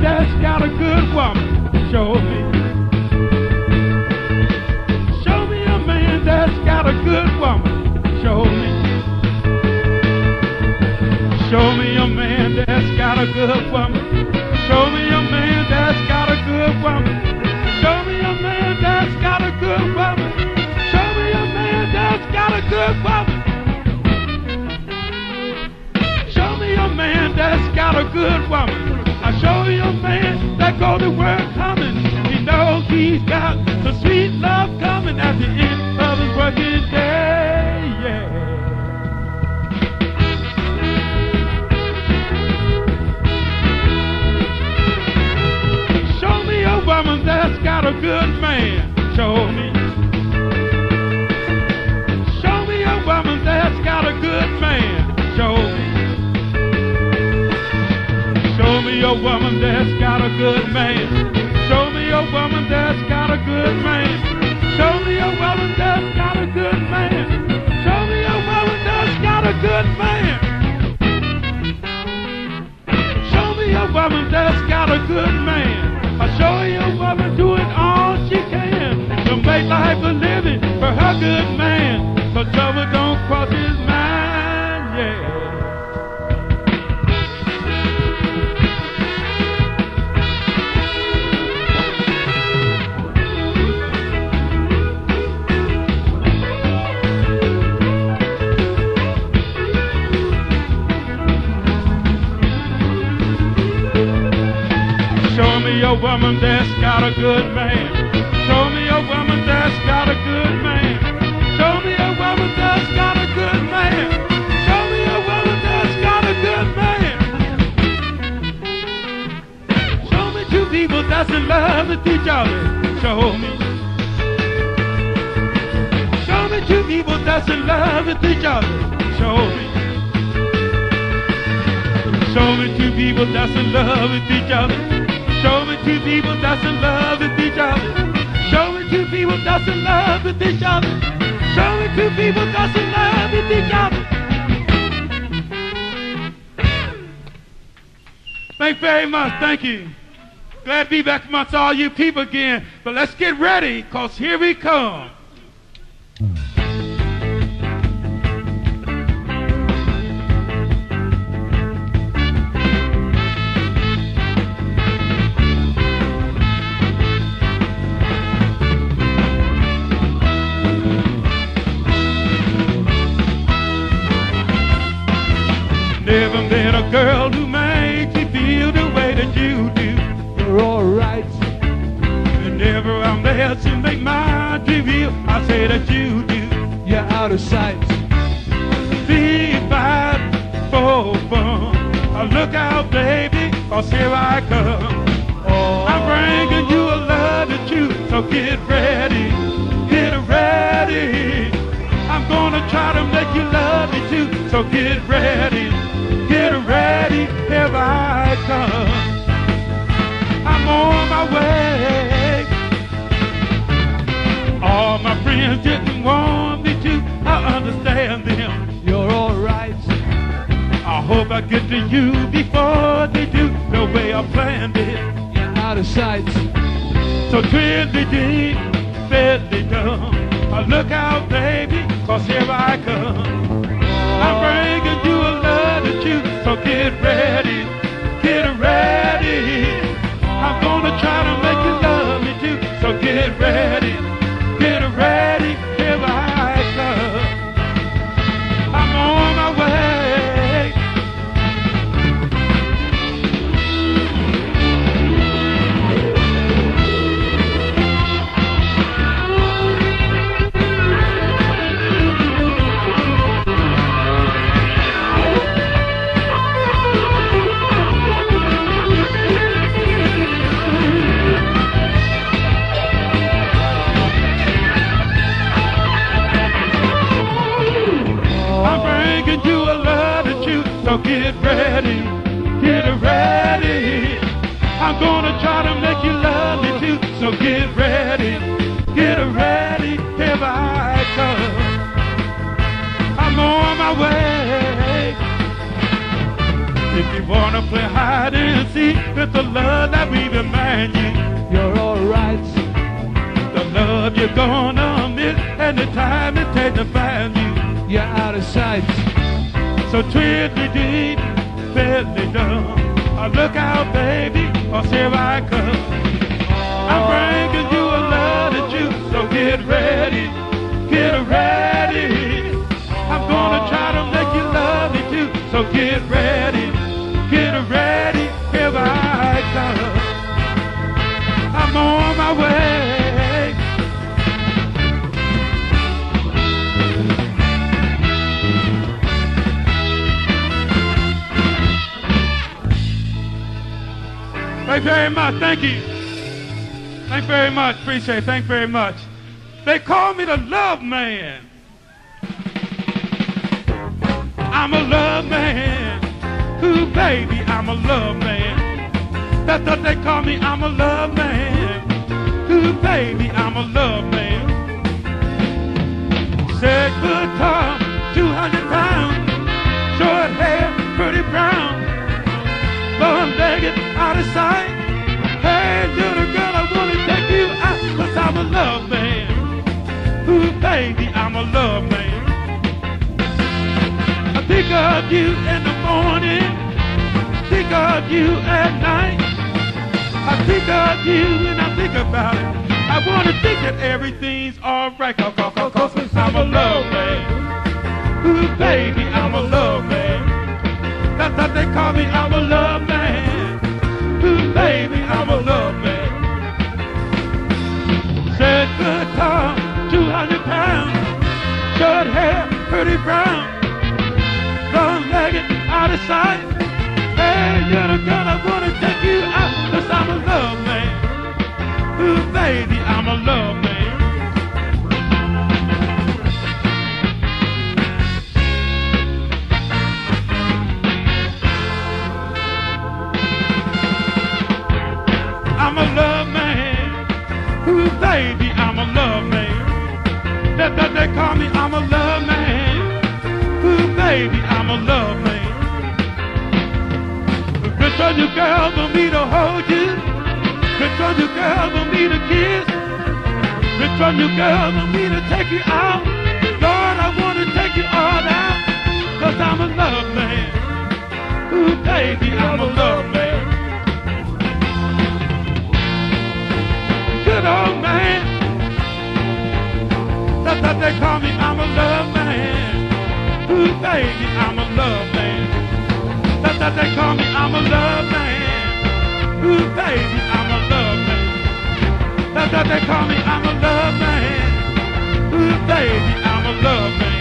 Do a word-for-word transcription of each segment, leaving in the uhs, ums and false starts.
that's got a good woman. Show me. Show me a man that's got a good woman. Show me. Show me a man that's got a good woman. Show me a man that's got a good woman. Show me a man that's got a good woman. Show me a man that's got a good woman. Show me a man that's got a good woman. I show you a man that go to work coming. He knows he's got the sweet love coming at the end of his working day. Yeah. Show me a woman that's got a good man. Show me. Show me a woman that's got a good man. Show me. Show me a woman that's got a good man. Show me a woman that's got a good man. Show me a woman that's got a good man. Show me a woman that's got a good man. Show me a woman that's got a good man. I show you a woman doing all she can to make life a living for her good man. So trouble don't cross his mind, yeah. Show me a woman that's got a good man. Show me a woman that's got a good man. Show me a woman that's got a good man. Show me a woman that's got a good man. Show me two people that's in love with each other. Show me. Show me two people that's in love with each other. Show me. Show me two people that's in love with each other. Show me two people that's in love with each other. Show me two people that's in love with each other. Show me two people that's in love with each other. Thank you very much. Thank you. Glad to be back amongst all you people again. But let's get ready, because here we come. Never met a girl who makes you feel the way that you do. You're alright. Whenever I'm there to make my dream real, I say that you do. You're out of sight. Three, five, four, fun. Oh, look out, baby, cause here I come. Oh. I'm bringing you a love of truth, so get ready, get ready. I'm gonna try to make you love me too, so get ready. Get ready, here I come. I'm on my way. All my friends didn't want me to. I understand them. You're alright. I hope I get to you before they do, the way I planned it. You're out of sight. So twiddly-dee, fiddly-dum. Look out, baby, cause here I come. I'm bringing you a love of truth, so get ready, get ready. I'm gonna try to make you love me too, so get ready, get ready, here I come. I'm on my way. So get ready, get ready. I'm gonna try to make you love me too. So get ready, get ready. Here I come. I'm on my way. If you wanna play hide and seek with the love that we remind you, you're alright. The love you're gonna miss and the time it takes to find you, you're out of sight. So twiddly dee, fiddly dum. Oh, look out, baby, or here I come. I'm bringing you a lot of juice, so get ready, get ready. I'm gonna try to make you love me too, so get ready, get ready, here I come. I'm on my way. Thank you very much, thank you. Thank you very much, appreciate it, thank you very much. They call me the love man. I'm a love man. Ooh, baby, I'm a love man. That's what they call me, I'm a love man. Ooh, baby, I'm a love man. Said good Tom, two hundred pounds, short hair, pretty brown, long-legged, out of sight. Hey, little girl, I wanna take you out, cause I'm a love man. Ooh, baby, I'm a love man. I think of you in the morning, think of you at night. I think of you when I think about it. I wanna think that everything's alright, cause, cause, cause, cause I'm a love man. Ooh, baby, I'm a love man. That's what they call me, I'm a love man. Ooh, baby, I'm a love man. Said good Tom, two hundred pounds, short hair, pretty brown, long-legged, out of sight. Hey, little girl, I wanna take you out, cause I'm a love man. Ooh, baby, I'm a love man. I'm a love man. Ooh, baby, I'm a love man. That's what they call me, I'm a love man. Ooh, baby, I'm a love man. Good for you, girl, for me to hold you. Good for you, girl, for me to kiss. Good for you, girl, for me to take you out. Lord, I want to take you all out, cause I'm a love man. Ooh, baby, I'm a love man. Good old man. That's what they call me, I'm a love man. Ooh, baby, I'm a love man. That's what they call me, I'm a love man. Ooh, baby, I'm a love man. That's what they call me, I'm a love man. Ooh, baby, I'm a love man.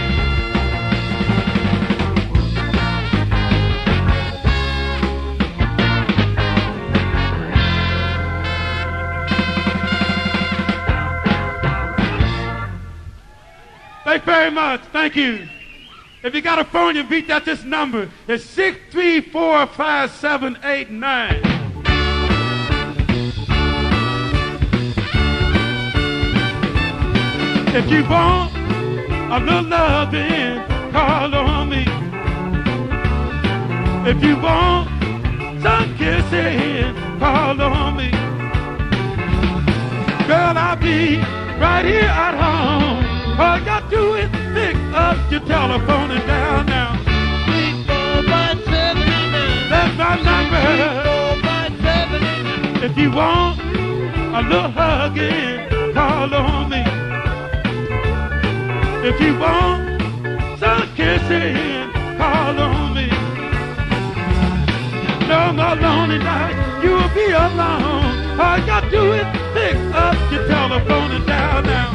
Thank you very much. Thank you. If you got a phone, you beat that this number. It's six three four, five seven eight nine. If you want a little loving, call on me. If you want some kissing, call on me. Girl, I'll be right here at home. All you gotta do is pick up your telephone and dial now. three four five seven eight nine. That's my number. three four five seven eight nine. If you want a little hugging, call on me. If you want some kissing, call on me. No more lonely nights, you'll be alone. All you gotta do is pick up your telephone and dial now.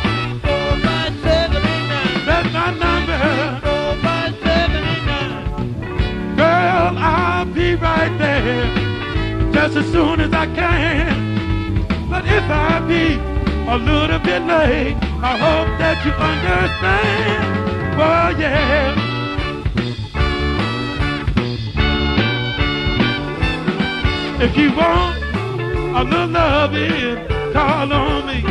That's my number. four five seven eight nine. Girl, I'll be right there just as soon as I can. But if I be a little bit late, I hope that you understand. Well, yeah. If you want a little loving, call on me.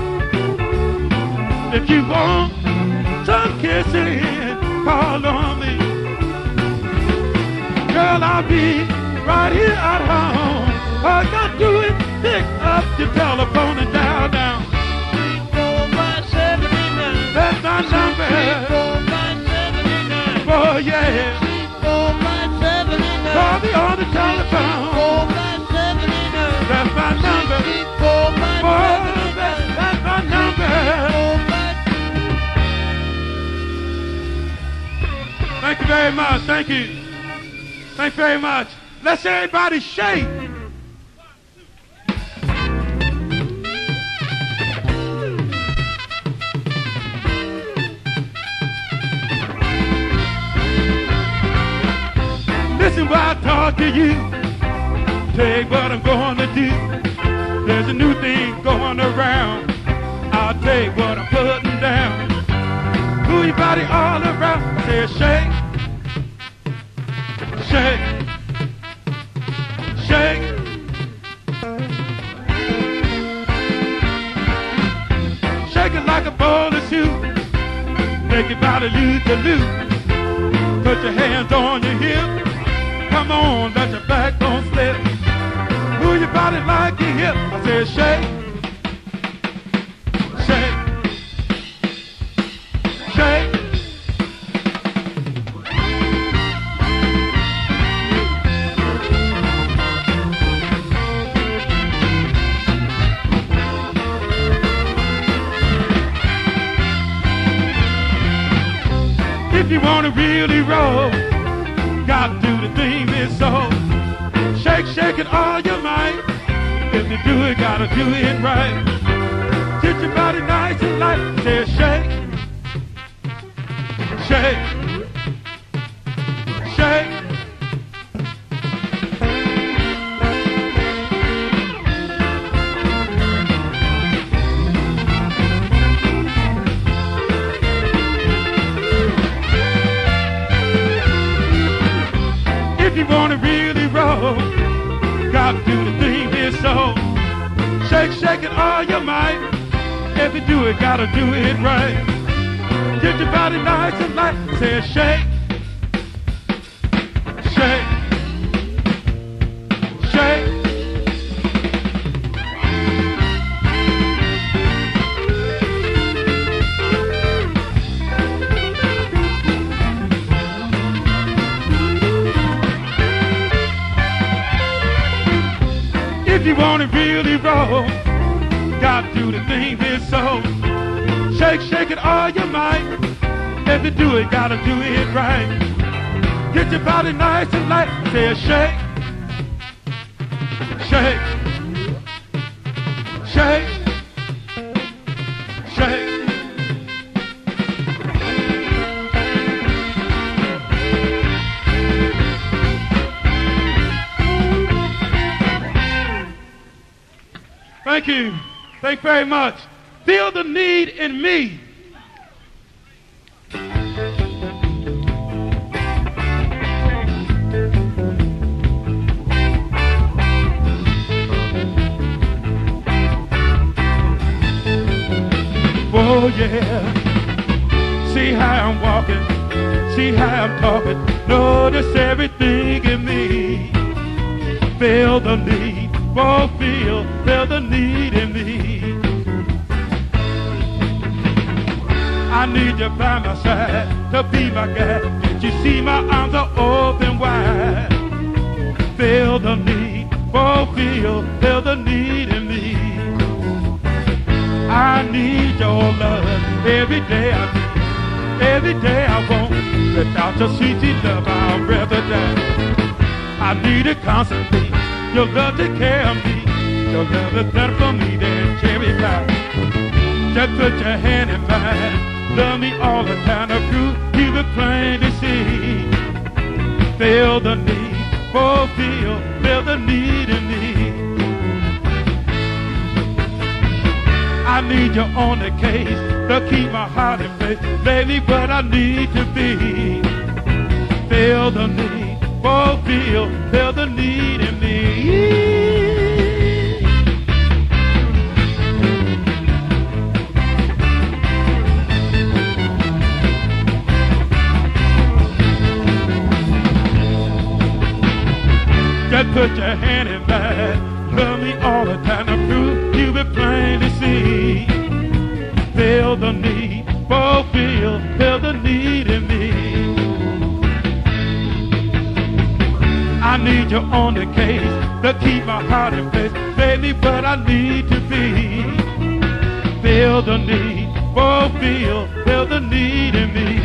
If you want some kissing, call on me. girl, I'll be right here at home. All you gotta do is pick up your telephone and dial down. That's my number. Oh yeah. Call me on the telephone. That's my number. Oh, that, that's my number. Thank you very much. Thank you. Thank you very much. Let's everybody shake. Listen while I talk to you. Tell you what I'm going to do. There's a new thing going around. I'll tell you what I'm putting down. Move your body all around. Say shake, shake, shake. Shake it like a bowl of soup. Make your body lose the loop. Put your hands on your hip. Come on, let your backbone slip. Move your body like you hip. I said shake, shake, shake. If you want to really roll, gotta do the thing that's so. Shake, shake it all your might. If you do it, gotta do it right. Get your body nice and light. Say shake, shake, shake. If you wanna really roll, gotta do the thing that's so. Shake, shake it all your might. If you do it, gotta do it right. Get your body nice and light. Say shake, shake, shake. If you want to really roll, gotta do the thing that's so. Shake, shake it all your might. If you do it, gotta do it right. Get your body nice and light. Say shake, shake, shake, shake. Thank you. Thank you very much. Feel the need in me. Oh yeah. See how I'm walking. See how I'm talking. Notice everything in me. Feel the need. Oh, feel, feel the need in me. I need you by my side to be my guide. Can't you see my arms are open wide? Feel the need, oh, feel, feel the need in me. I need your love every day I need, every day I want. Without your sweet love, I'll rather die. I need it constantly. Your love take care of me. Your love is better for me than cherry pie. Just put your hand in mine. Love me all the time. The proof you be plain to see. Feel the need. Oh, feel, feel the need in me. I need you on the case to keep my heart in place. Baby, what I need to be. Feel the need. Oh, feel, feel the need in me. put your hand in mine. Love me all the time. The proof you be plain to see. Feel the need, fulfill, feel the need in me. I need you on the case to keep my heart in place. Baby, but I need to be. Feel the need, fulfill, feel the need in me.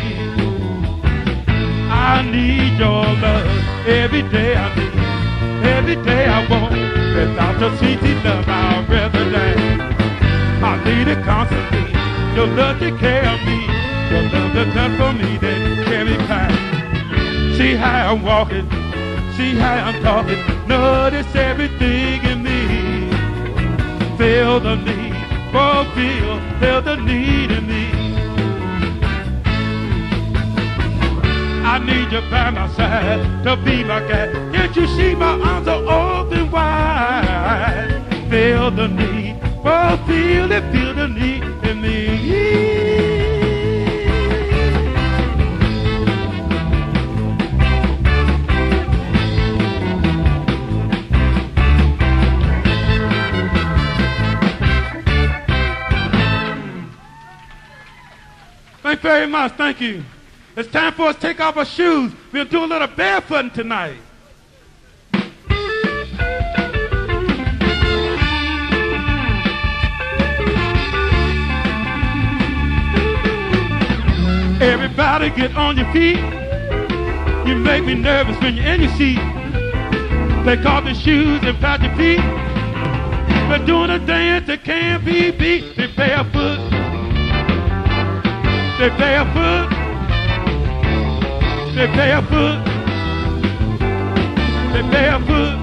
I need your love every day I need. Every day I want. Without your sweet love, I'd rather die. I need it constantly. Your love to care of me. Your love to touch for me, then carry past. See how I'm walking. See how I'm talking. Notice everything in me. Feel the need. Fulfill. Feel the need in me. I need you by my side to be my guide. Can't you see my arms are open wide? Feel the need, fulfill it, feel the need in me. Thank you very much, thank you. It's time for us to take off our shoes. We'll do a little barefooting tonight. Everybody get on your feet. You make me nervous when you're in your seat. Take off your shoes and pat your feet. We're doing a dance that can't be beat. They barefoot. They barefoot. They barefoot. They barefoot.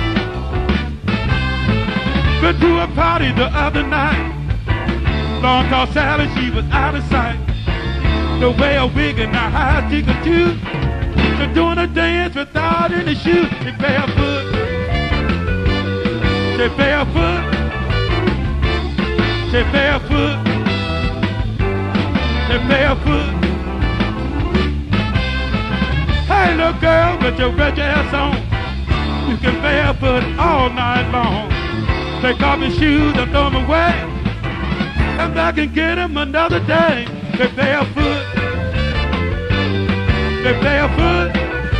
Went to a party the other night. Long tall Sally, she was out of sight. The way a wig and a high she could choose. They're doing a dance without any shoes. They barefoot. They barefoot. They barefoot. They barefoot. Hey, little girl, with your red dress on, you can barefoot all night long. Take off your shoes and throw them away. Come back and get them another day. They barefoot. They barefoot.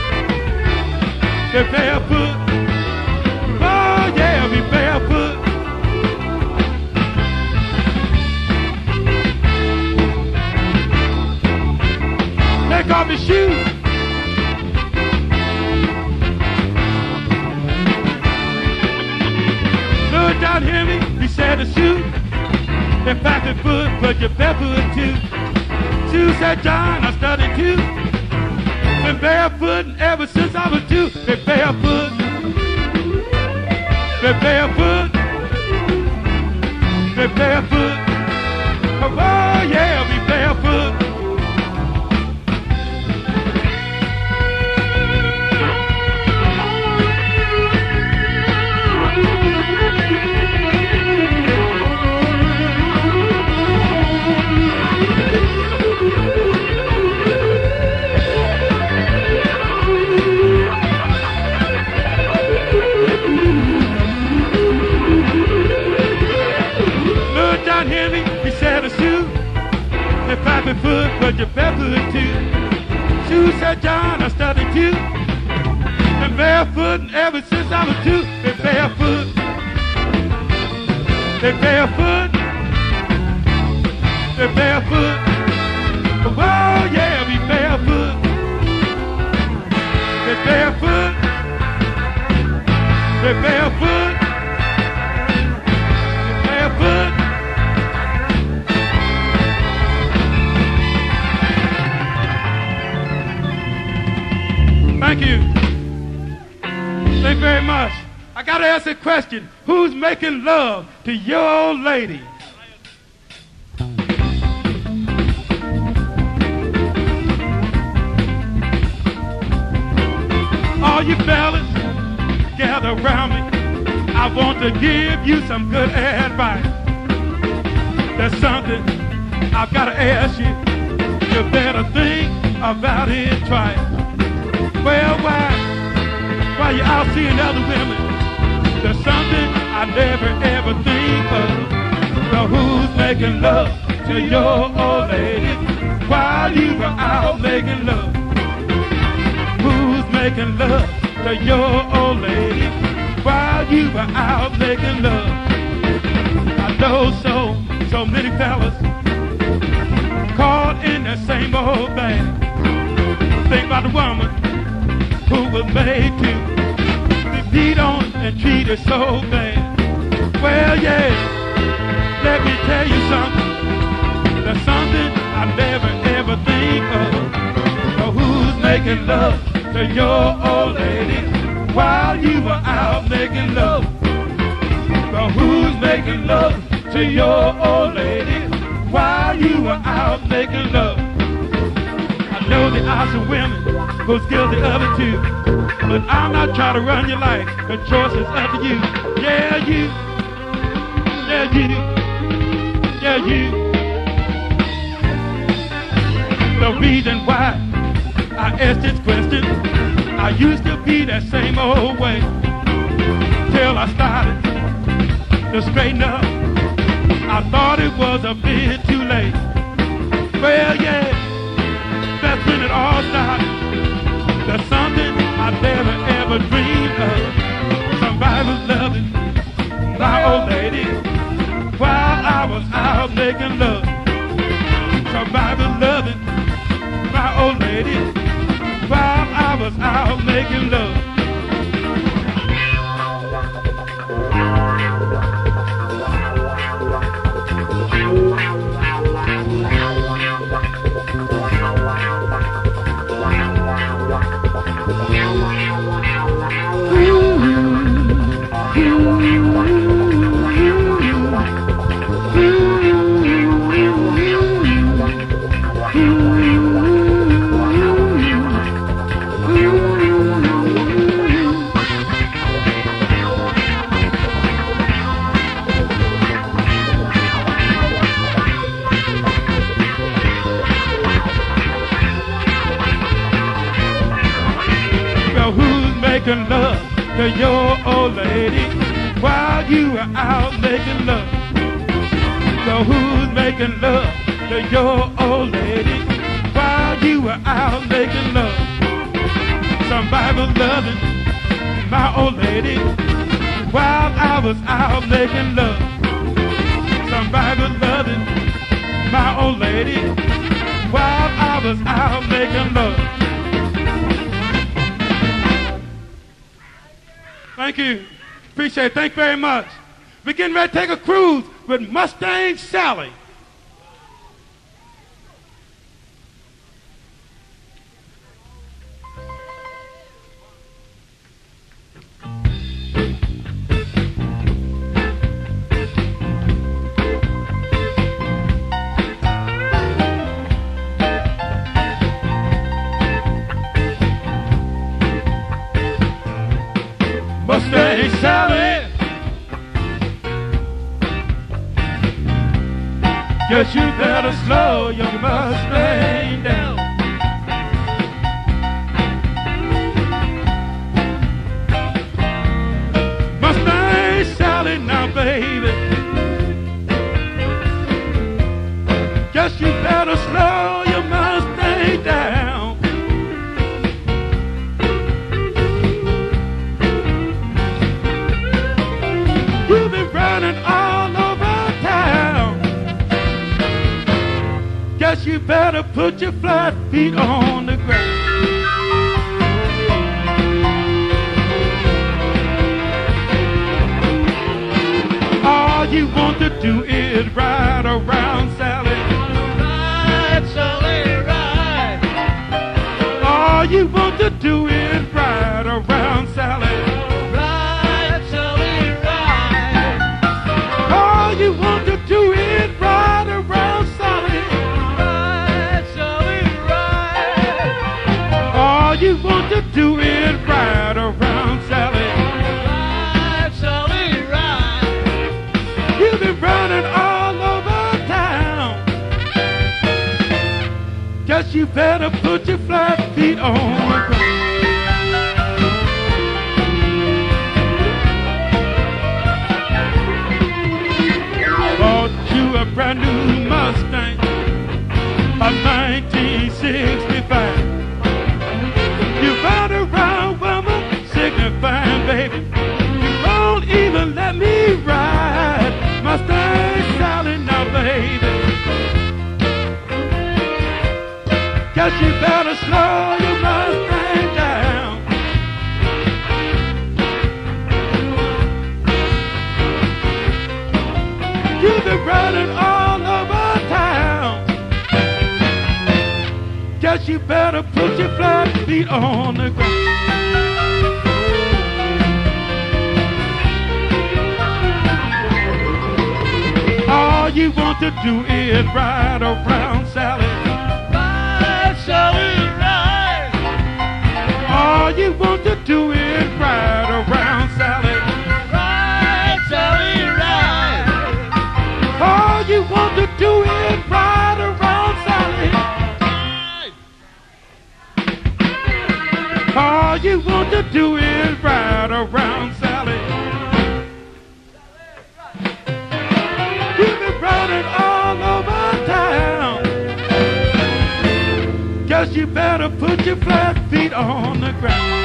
They barefoot. Oh yeah, be barefoot. Take off your shoes. Look down, hear me. He said a shoe. In fact, the foot, but your barefoot too. Shoe said John, I studied too. Been barefoot ever since I was two. Been barefoot. Been barefoot. Been barefoot. Oh yeah, be barefoot. Hear me? He said a shoe. If I be foot, but you're barefoot too. Shoe said John, I studied too. Been barefoot ever since I was two. Been barefoot. Been barefoot. Been barefoot. Oh yeah, be barefoot. Been barefoot. Been barefoot. Been barefoot. Thank you. Thank you very much. I got to ask a question. Who's making love to your old lady? All you fellas, gather around me. I want to give you some good advice. There's something I've got to ask you. You better think about it twice. Well, why while you're out seeing other women. There's something I never ever think of. So who's making love to your old lady while you were out making love? Who's making love to your old lady while you were out making love? I know so, so many fellas caught in that same old thing. Think about the woman who was made to be beat on and treated so bad. Well, yeah, let me tell you something. There's something I never ever think of. So who's making love to your old lady while you were out making love? So who's making love to your old lady while you were out making love? I know there are some women who's guilty of it too, but I'm not trying to run your life. The choice is up to you. Yeah, you. Yeah, you. Yeah, you. The reason why I asked this question, I used to be that same old way till I started to straighten up. I thought it was a bit too late. Well, yeah, that's when it all started. There's something I never ever dreamed of. Somebody was loving my old lady while I was out making love. Somebody was loving my old lady while I was out making love. Making love to your old lady while you were out making love. So who's making love to your old lady while you were out making love? Somebody was loving my old lady while I was out making love. Somebody was loving my old lady while I was out making love. Thank you. Appreciate it. Thank you very much. We're getting ready to take a cruise with Mustang Sally. Mustang Sally, guess you better slow your Mustang down. Mustang Sally now, baby, guess you better slow your Mustang down. You've been running all over town. Guess you better put your flat feet on the ground. All you want to do is ride around, Sally. Ride, Sally, ride. All you want to do is ride around, Sally. You want to do it right around, Sally. Ride, Sally, ride. All you want to do it right around, Sally. Ride, Sally, ride. You've been running all over town. Guess you better put your flat feet on the ground. brand new Mustang, a nineteen sixty-five. You found a round woman, signifying, baby, you won't even let me ride. Mustang Sally now, baby. Guess you better slow your Mustang down. You've been running all over town. Guess you better put your flat feet on the ground. All you want to do is ride around, Sally. Ride, Sally, ride. All you want to do is ride around, Sally. Ride, Sally, ride. All you want to do is ride around, Sally. Ride. All you want to do is ride around, Sally. You've been running all over town. Guess you better put your flat feet on the ground.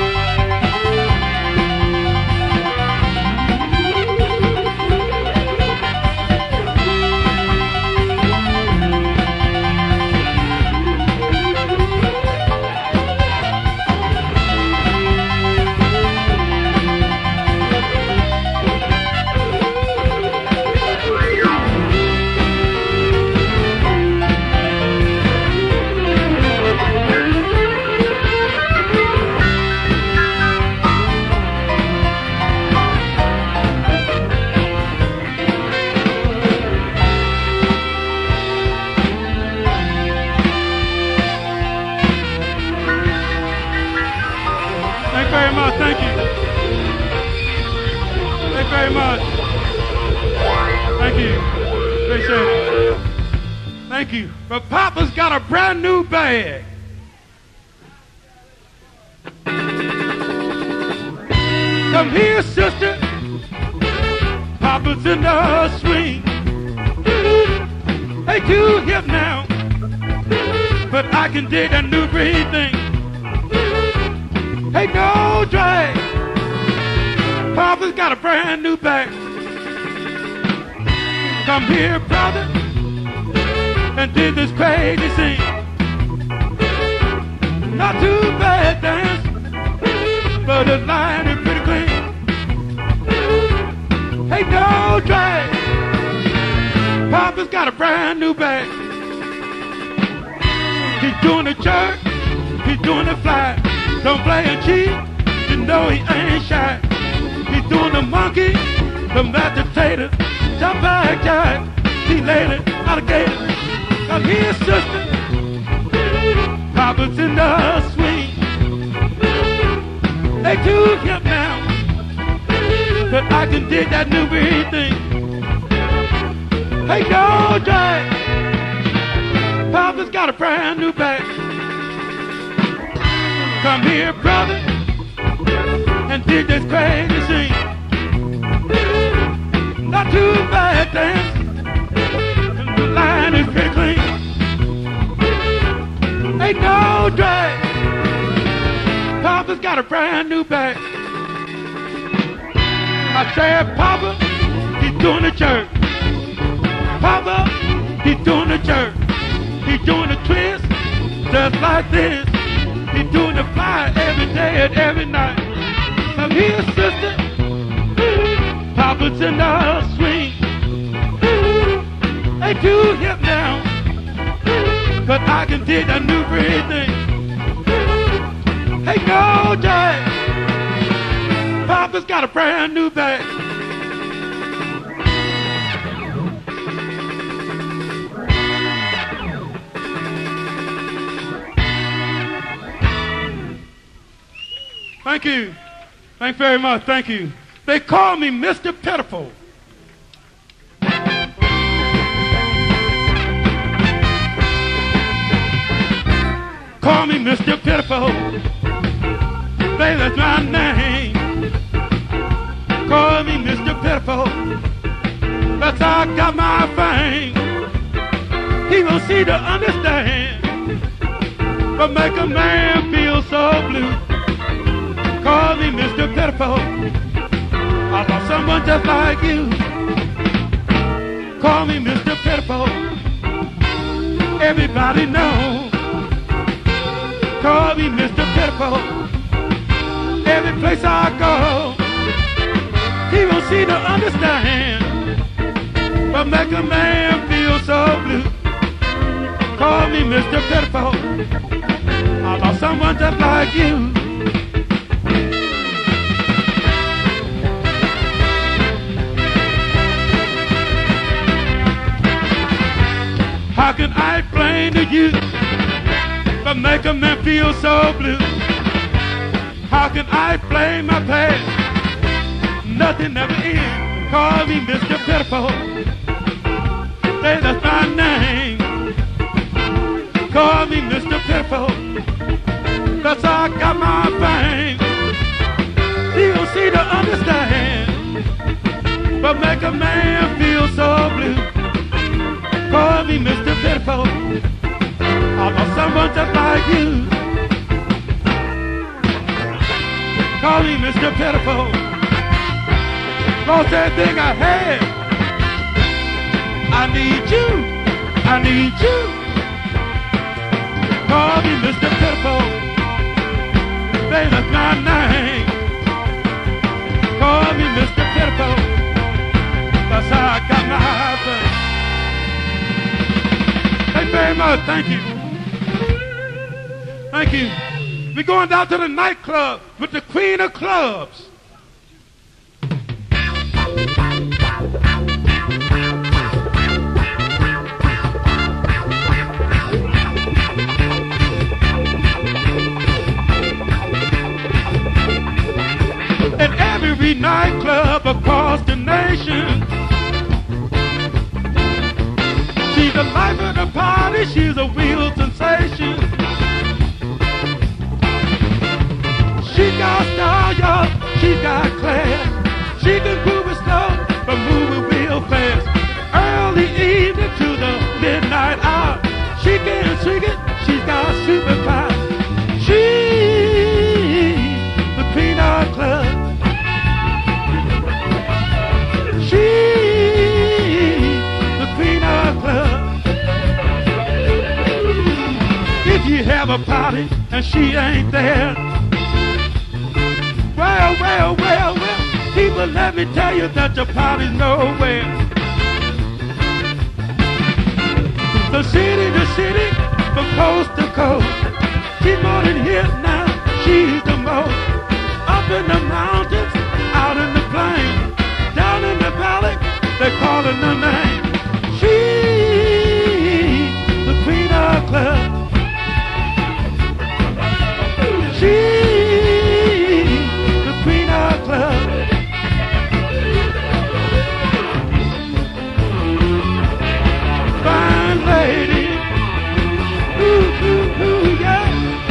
Thank you. Thank you very much. Thank you. Appreciate it. Thank you. But Papa's got a brand new bag. Come here, sister. Papa's in the swing. Hey, too hip now. But I can dig that new breed thing. Hey, no drag. Papa's got a brand new bag. Come here, brother, and did this crazy scene. Not too bad dance, but the line is pretty clean. Hey, no drag. Papa's got a brand new bag. He's doing the jerk, he's doing the fly. Don't play a cheat, you know he ain't shy. He's doing the monkey, the mashed potato, jump back, jive, see lady, alligator. Come here, sister, Papa's in the swing. They too hip now, but I can dig that new breed thing. Hey, go drag. Papa's got a brand new bag. Come here, brother, and dig this crazy scene. Not too bad dance, and the line is pretty clean. Ain't no drag. Papa's got a brand new bag. I said, Papa, he's doing the jerk. Papa, he's doing the jerk. He's doing the twist, just like this. He's doing the fly every day and every night. Come here, sister. Papa's in the swing. Ain't too hip now, but I can dig that new breed thing. Hey, go, Jack. Papa's got a brand new bag. Thank you. Thank you very much. Thank you. They call me Mister Pitiful. Call me Mister Pitiful. Baby, that's my name. Call me Mister Pitiful. That's how I got my fame. He gon' see to understand, but make a man feel so blue. Call me Mister Pitiful, I lost someone just like you. Call me Mister Pitiful, everybody knows. Call me Mister Pitiful, every place I go. He gon' see to understand, but make a man feel so blue. Call me Mister Pitiful, I lost someone just like you. How can I explain to you, but make a man feel so blue? How can I explain my past? Nothing ever ends. Call me Mister Pitiful, say that's my name. Call me Mister Pitiful, cause I got my fame. He don't see to understand, but make a man feel so blue. Call me Mister Pitiful, I lost someone just like you. Call me Mister Pitiful, lost everything I had. I need you, I need you. Call me Mister Pitiful, say that's my name. Call me Mister Pitiful, that's how I got my fame. Thank you very much, thank you. Thank you. We're going down to the nightclub with the queen of clubs. In every nightclub across the nation, she's the life of the party, she's a real sensation. She got style, y'all, she got class. She can groove it slow, but move it real fast. Early evening to the midnight hour, she can swing it, she's got superpower. She's the queen of clubs. She's the queen of clubs. If you have a party and she ain't there, well, well, well, well, people, let me tell you that your party's nowhere. From city to city, from coast to coast, she's more than here now, she's the most. Up in the mountains, out in the plains, down in the valley, they call her the name. She's the queen of clubs. She's the queen of clubs. Fine lady, ooh, ooh, ooh, yeah.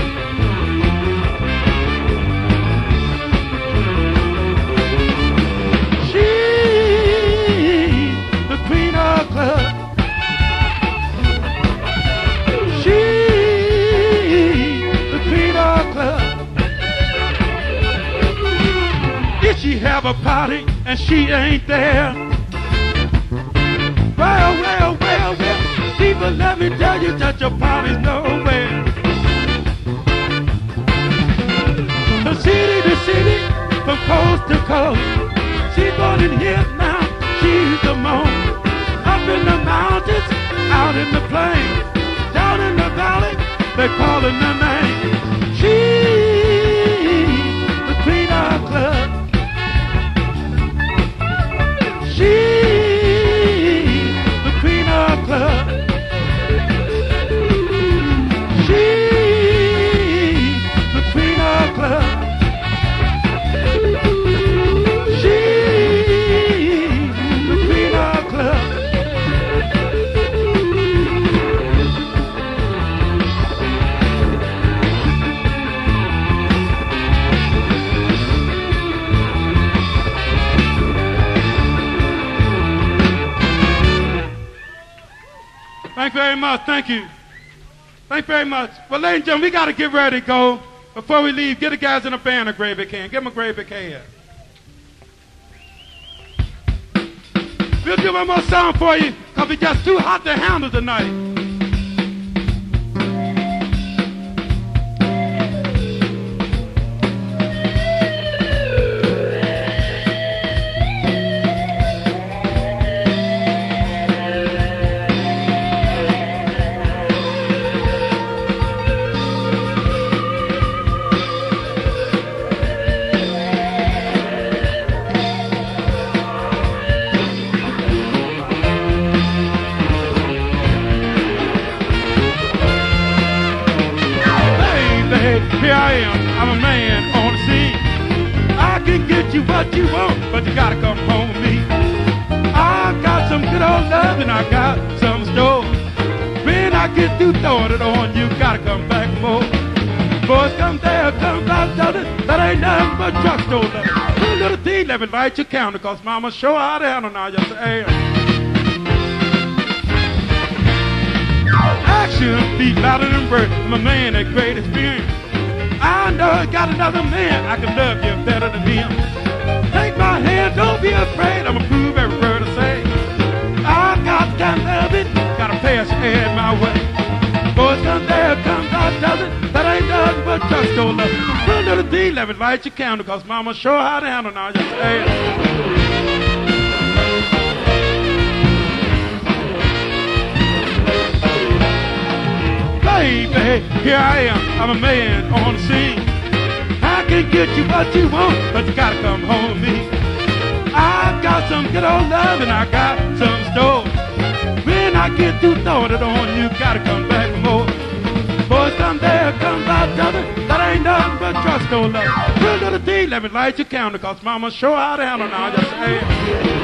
She's the queen of clubs. She's the queen of clubs. If she have a party and she ain't there, well, well, well, well, people, let me tell you that your party's nowhere. From city to city, from coast to coast, she's born in here now, she's the most. Up in the mountains, out in the plains, down in the valley, they call her the name. She's the queen of clubs. She's the queen of clubs. She's the queen of clubs. She's the queen of clubs. Thank you very much. Thank you. Thank you very much. Well, ladies and gentlemen, we got to get ready to go. Before we leave, get the guys in the band a great big hand. Give them a great big hand. We'll do one more song for you because it's just too hot to handle tonight. Here I am, I'm a man on the scene. I can get you what you want, but you gotta come home with me. I got some good old love and I got some store. When I get through throwing it on, you gotta come back more. Boys come there, come back, that ain't nothing but drugstore love. Put a little thing, let me light your counter, cause mama show how to handle now, just am. Action, beat louder than bird. I'm a man that great experience. I know I got another man, I can love you better than him. Take my hand, don't be afraid, I'ma prove every word I say. I got to love it, gotta pass your hand my way. Boys come there, comes out, does it, that ain't nothing but drugstore love. Put a little D, let me light your candle, cause mama sure how to handle now, just say. Baby, here I am, I'm a man on the scene. I can get you what you want, but you gotta come home with me. I got some good old love and I got some store. When I get through throwing it on, you gotta come back for more. Boys come there, come by t'other, that ain't nothing but drugstore love. Put a little D, let me light your counter, cause mama sure how to handle now, just say.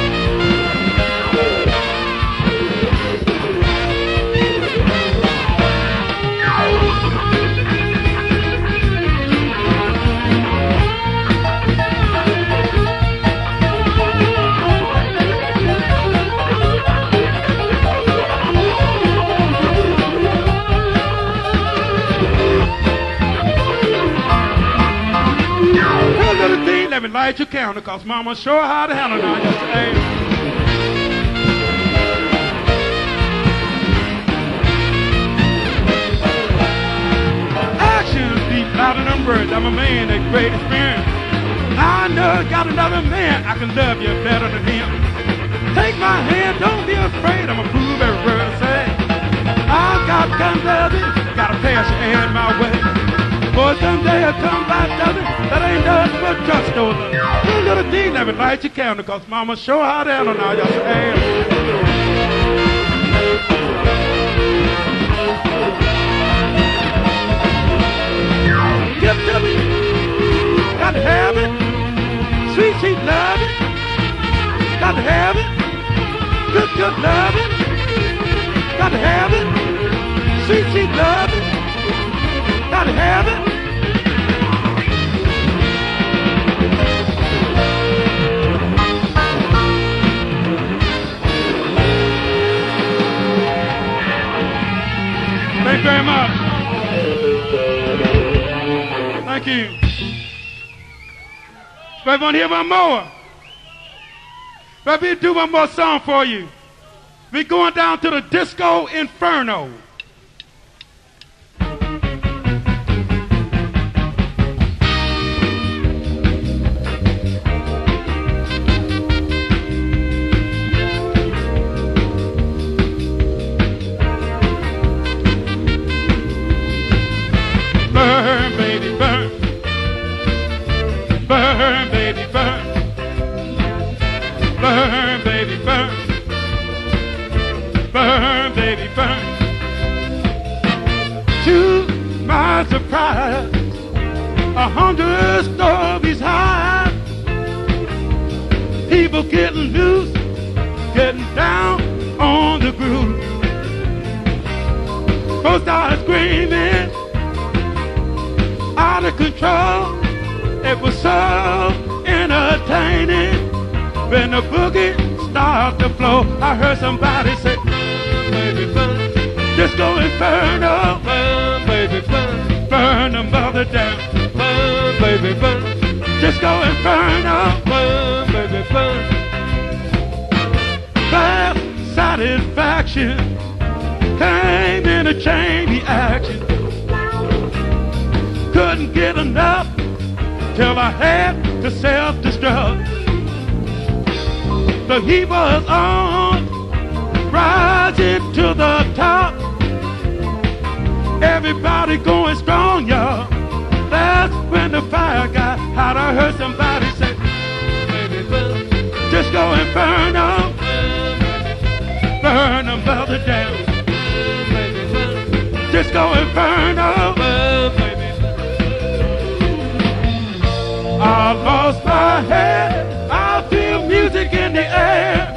Let me light your counter, cause mama sure how to handle now, just say. Action deep louder than birds, I'm a man that great experience. I know I got another man, I can love you better than him. Take my hand, don't be afraid, I'ma prove every word I say. I got to love it, gotta pass your hand my way. Boy, someday I'll come back, does it? That ain't nothing but drugstore love. Put a little D, let me light your candle, cause mama sure how to handle now, just say. Give it to me, got to have it. Sweet, sweet love it, got to have it. Good, good love it, got to have it. Sweet, sweet love it, got to have it. Thank you very much. Thank you. If I want to hear one more, let me do one more song for you. We're going down to the Disco Inferno. Burn, baby, burn. Burn, baby, burn. Burn, baby, burn. Burn, baby, burn. To my surprise, a hundred stories high. People getting loose, getting down on the groove. Folks started screaming out of control. It was so entertaining. When the boogie started to flow, I heard somebody say, baby, burn. Disco Inferno, burn, baby, burn. Burn them mother down, burn, baby, burn. Disco Inferno, burn, baby, burn. Fast satisfaction came in a chain reaction. Couldn't get enough till I had to self-destruct. The heat was on, rising to the top. Everybody going strong, y'all. That's when the fire got hot. I heard somebody say, baby, burn. Disco Inferno, burn them mother down. Baby, burn. Disco Inferno, baby. I lost my head. I feel music in the air.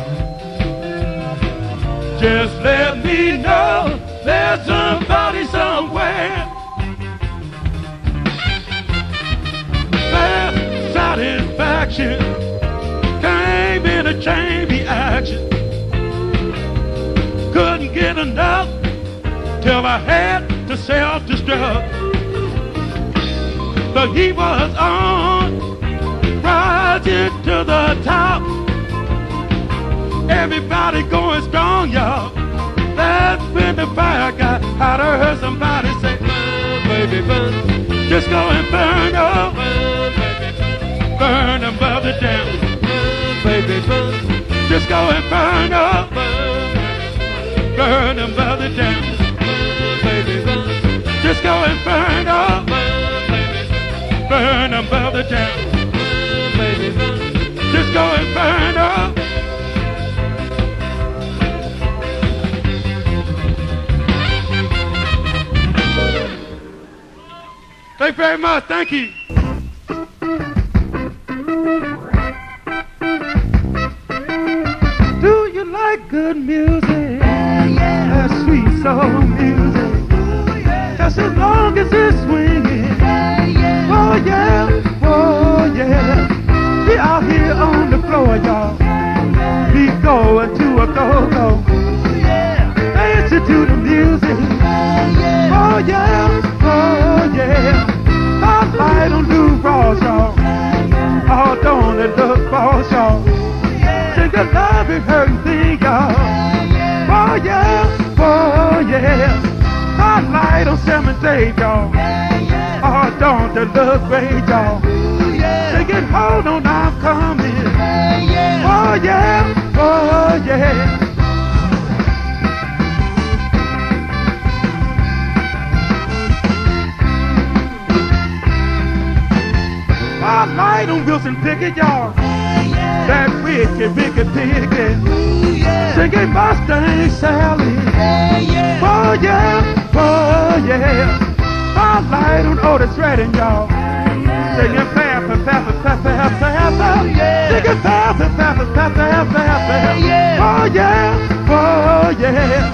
Just let me know there's somebody somewhere. Fast satisfaction came in a chain reaction. Couldn't get enough till I had to self-destruct. The heat was on, rising to the top. Everybody going strong, y'all. That's when the fire got hot. I heard somebody say, burn, baby, burn. Disco Inferno, burn, baby, burn. Burn them mother down, burn, baby, burn. Disco Inferno, burn, burn them mother down, burn, baby, burn. Disco Inferno, burn, baby, burn. Burn them mother down, burn, baby, burn. Disco Inferno. Thank you very much. Thank you. Do you like good music? Yeah, yeah. That sweet soul music. Ooh, yeah. Just as long as it's swinging. Yeah, yeah. Oh yeah, oh yeah. We out here on the floor, y'all. Yeah, yeah. We going to a go-go. Ooh, yeah. Dancing to the music. Yeah, yeah. Oh yeah, oh yeah. I light on Lou Rawls, y'all. Oh, don't it look false, y'all. Sing the love and hurting thing, y'all. Oh yeah, oh yeah. I light on Sam and Dave, y'all. Oh, don't it look great, y'all. Sing it, hold on, I'm coming. Oh yeah, oh yeah. I light on Wilson Pickett, y'all. Yeah, yeah. That wicked, wicked Pickett. Ooh, yeah. Singing Mustang Sally. Yeah, yeah. Oh yeah, oh yeah. I light on Otis Redding, y'all. Yeah, yeah. Singing Pepper, Pepper, Pepper, Pepper, Pepper. Yeah. Singing Pepper, Pepper, Pepper, Pepper, Pepper. Yeah. Oh yeah, oh yeah.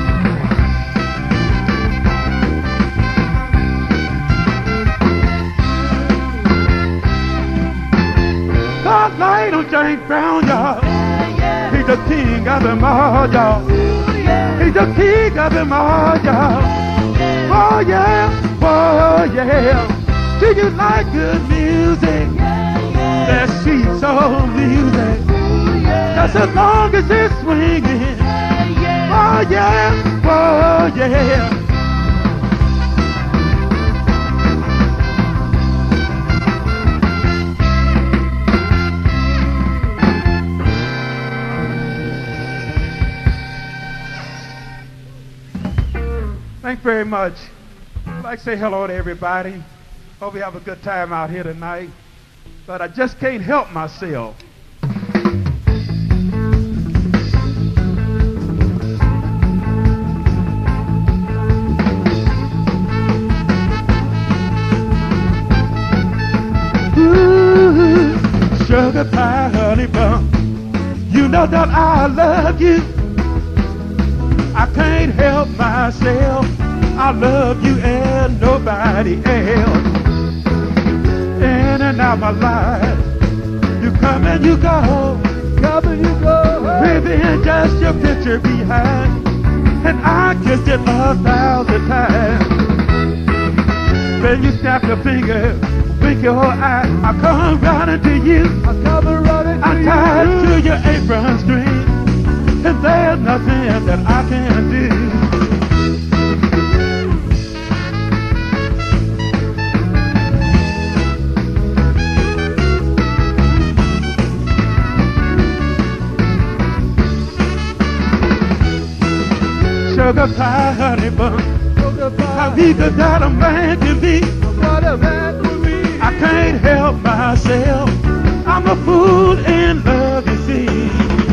I light on James Brown, y'all. Yeah, yeah. He's the king of them all, y'all. Ooh, yeah. He's the king of them all, y'all. Yeah. Oh yeah, oh yeah. Do you like good music? Yeah, yeah. That sweet soul music. Ooh, yeah. Just as long as it's swinging. Yeah, yeah. Oh yeah, oh yeah. Thank you very much. I'd like to say hello to everybody. Hope we have a good time out here tonight. But I just can't help myself. Ooh, sugar pie, honey bun. You know that I love you. I can't help myself. I love you and nobody else. In and out my life, you come and you go, come and you go. Baby, and just your picture behind. and I kissed it a thousand times. Then you snap your finger, blink your eye, I come running to you. I come running to I'm you. tied to your apron string, and there's nothing that I can do. Sugar pie, honey bun, Sugar pie, how he could that a man can be. what a man could be. I can't help myself, I'm a fool in love, you see.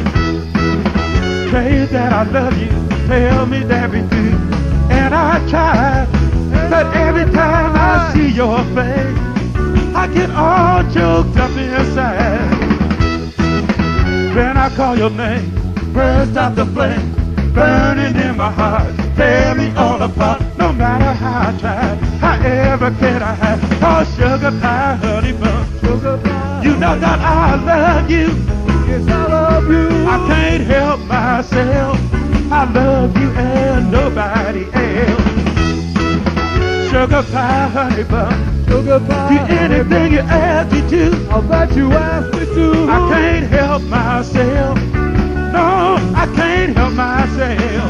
Say that I love you, tell me that we do, and I try, but every time I see your face, I get all choked up inside. When I call your name, burst out the flame, burning in my heart, tear me all apart. No matter how I try, however can I hide? Oh, sugar pie, honey bun, Sugar pie, you know that I love you. yes, I love you. I can't help myself, I love you and nobody else. Sugar pie, honey bun, Sugar do pie, anything you ask me to. I'll bet you ask me to. I can't help myself, no, I can't help myself.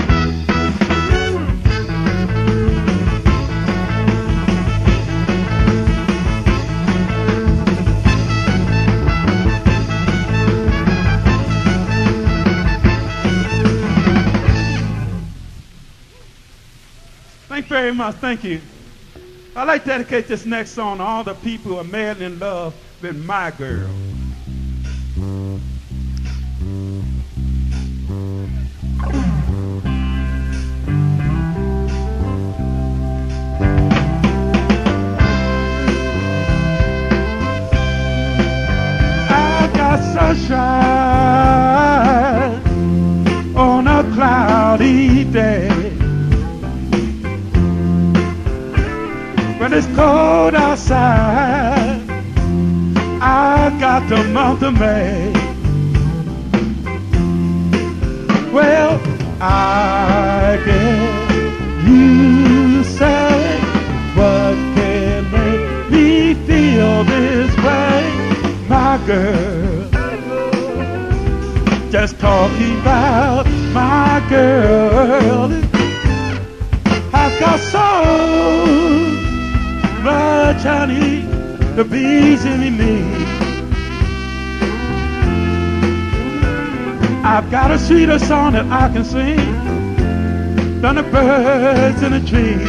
Thank you very much, thank you. I'd like to dedicate this next song to all the people who are madly in love with my girl. I got sunshine on a cloudy day. When it's cold outside, I got the month of May. Well, I guess you say, what can make me feel this way, my girl? Just talking about my girl. I've got so much honey, the bees in me. I've got a sweeter song that I can sing than the birds in the trees.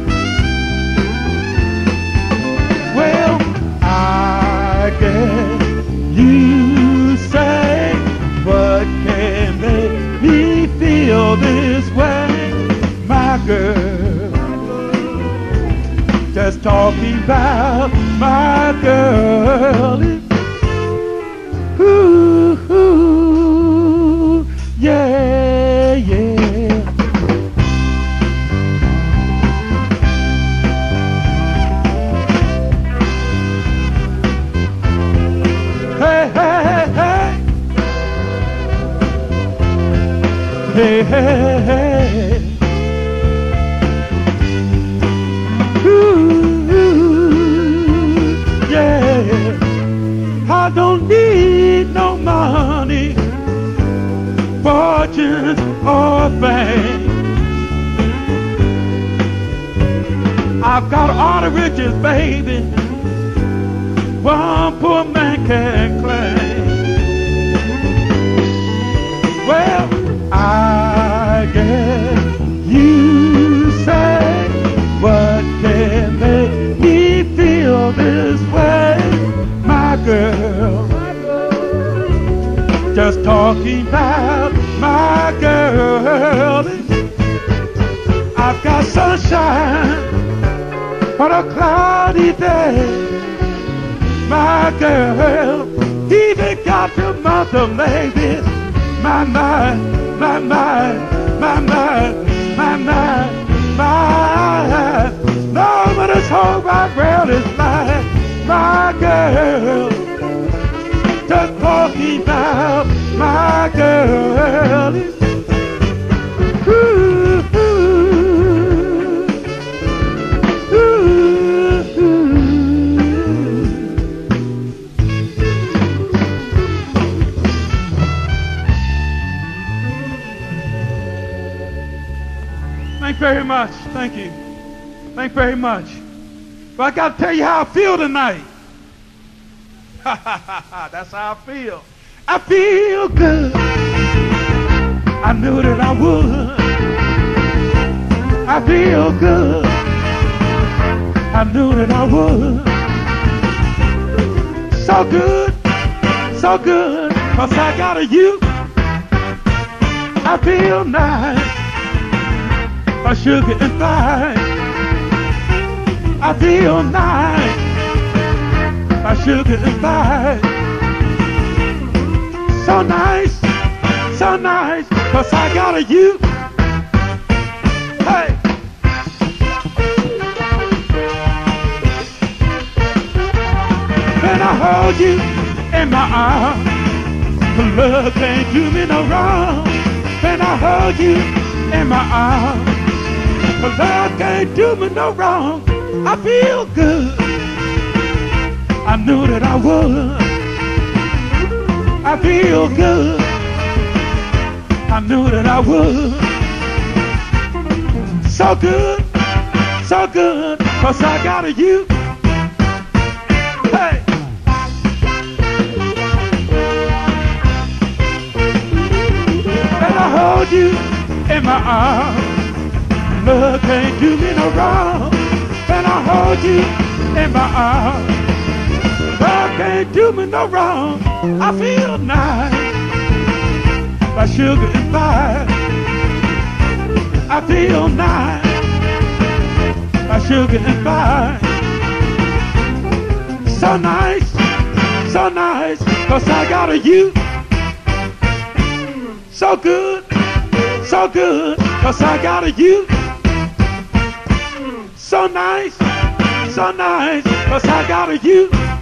Well, I guess you say, what can make me feel this way, my girl? Just talking about my girl. Ooh, ooh, yeah, yeah. Hey, hey, hey. Hey, hey, hey. I don't need no money, fortunes or fame. I've got all the riches, baby, one poor man can claim. Well, I guess you say, what can make me feel this way, my girl? Just talking about my girl. I've got sunshine on a cloudy day, my girl. Even got the month of May. My, my, my, my, my, my, my, my, my. No, but this whole wide world is mine, my girl. Just talking about my girl. Ooh. Thank you very much. Thank you. Thank you very much. But I got to tell you how I feel tonight. That's how I feel. I feel good. I knew that I would. I feel good. I knew that I would. So good, so good, 'cause I got a you. I feel nice, a sugar and spice. I feel nice, a sugar and spice. So nice, so nice, 'cause I got a you. Hey. When I hold you in my arms, love can't do me no wrong. When I hold you in my arms, love can't do me no wrong. I feel good. I knew that I would. I feel good. I knew that I would. So good, so good, 'cause I got a you. Hey. When I hold you in my arms, love can't do me no wrong. When I hold you in my arms, love can't do me no wrong. I feel nice, like sugar and spice. I feel nice, like sugar and spice. So nice, so nice, 'cause I got a you. So good, so good, 'cause I got a you. So nice, so nice, 'cause I got a you.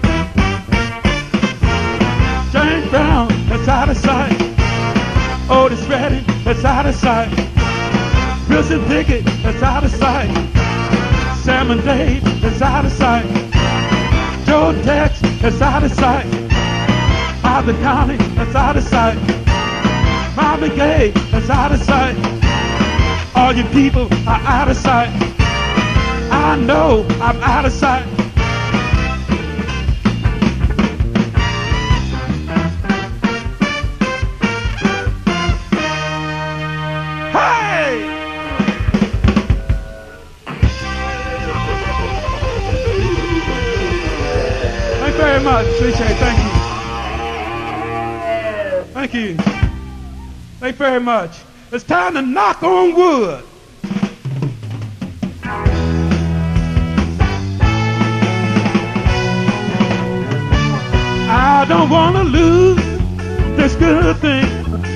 James Brown, that's out of sight. Otis Redding, that's out of sight. Wilson Pickett, that's out of sight. Sam and Dave, that's out of sight. Joe Tex, that's out of sight. Arthur County, that's out of sight. Marvin Gaye, that's out of sight. All you people are out of sight. I know I'm out of sight. Hey! Thank you very much. Appreciate it. Thank you. Thank you. Thank you very much. It's time to knock on wood. I don't want to lose this good thing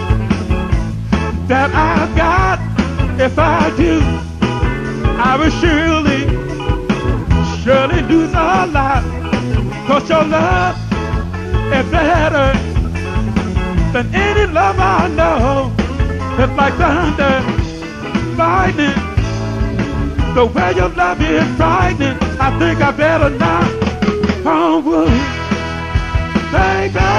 that I've got. If I do, I will surely, surely lose a lot. 'Cause your love is better than any love I know. It's like thunder, lightning. The way your love is frightening, I think I better not on wood, baby.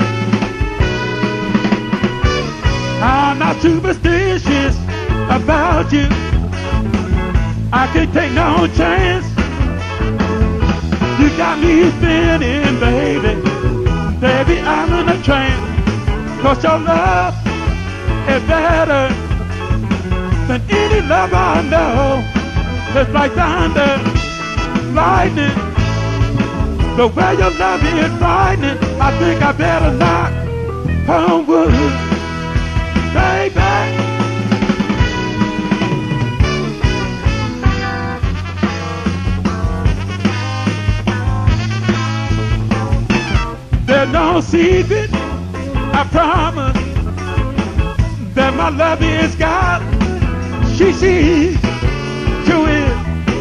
I'm not superstitious about you. I can't take no chance. You got me spinning, baby. Baby, I'm in a trance. 'Cause your love is better than any love I know. It's like thunder, lightning. The way your love is frightening, I think I better knock on wood, baby. There's no secret, I promise, that my love is God. She sees to it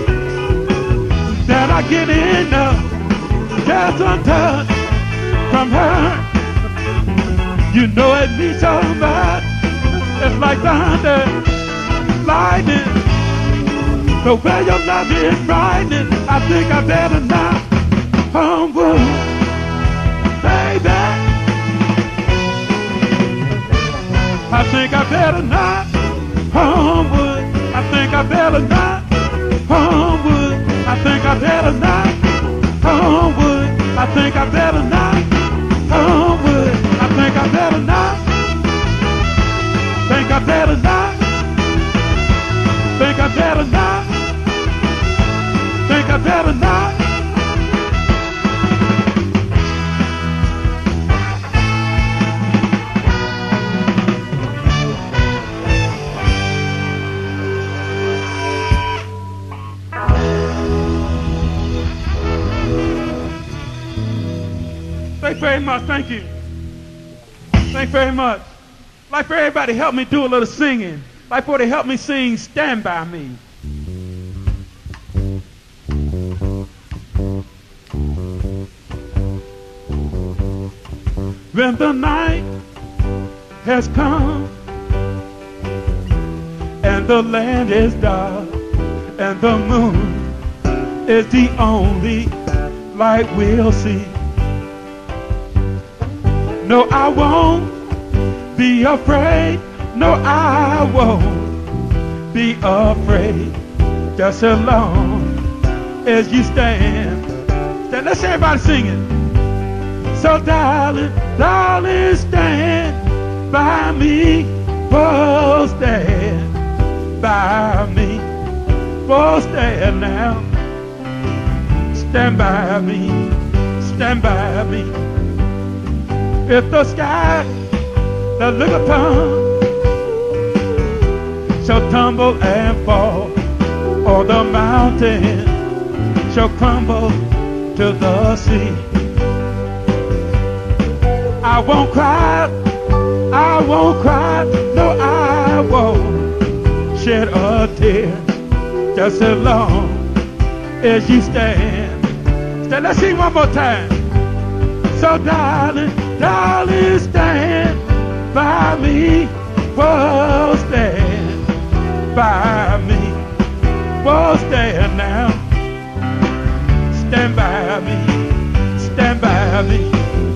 that I get enough, just untouched from her. You know it means so much. It's like thunder, lightning. The way your love is frightening, I think I better knock on wood, baby. I think I better not on wood. I think I better not. Homewood, I think I better not. Homewood, I think I better not. Homewood, I think I better not. Think I better not. Think I better not. Think I better not. Thank you very much. Thank you. Thank you very much. I'd like for everybody to help me do a little singing. I'd like for they help me sing Stand By Me. When the night has come and the land is dark and the moon is the only light we'll see. No, I won't be afraid. No, I won't be afraid. Just as long as you stand. stand. Let's everybody sing it. So darling, darling, stand by me. Oh, stand by me. Oh, stand now. Stand by me. Stand by me. If the sky that look upon shall tumble and fall, or the mountain shall crumble to the sea, I won't cry, I won't cry, no, I won't shed a tear, just as long as you stand. Stand. Let's sing one more time. So darling, darling, stand by me. Whoa, stand by me. Whoa, stand now. Stand by me. Stand by me.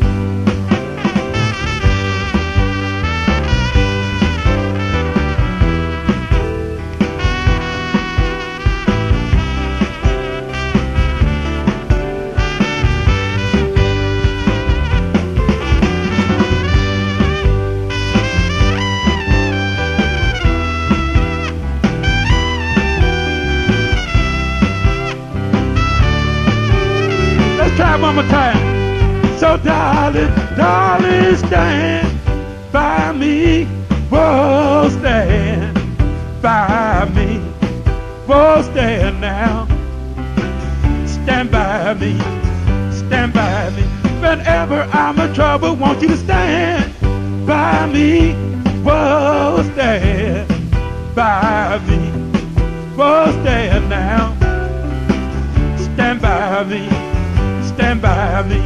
Try one more time. So darling, darling, stand by me. Whoa, stand by me. Whoa, stand now. Stand by me. Stand by me. Whenever I'm in trouble, want you to stand by me. Whoa, stand by me. Whoa, stand now. Stand by me. Stand by me.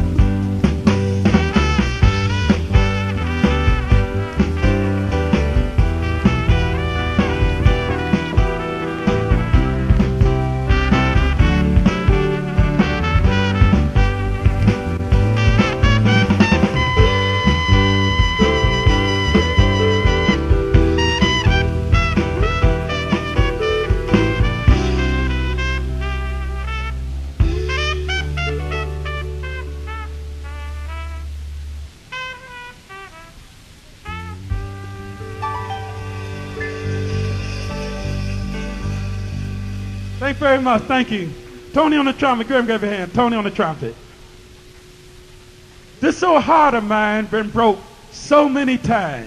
Thank you very much. Thank you. Tony on the trumpet. Give him give a hand. Tony on the trumpet. This so heart of mine been broke so many times.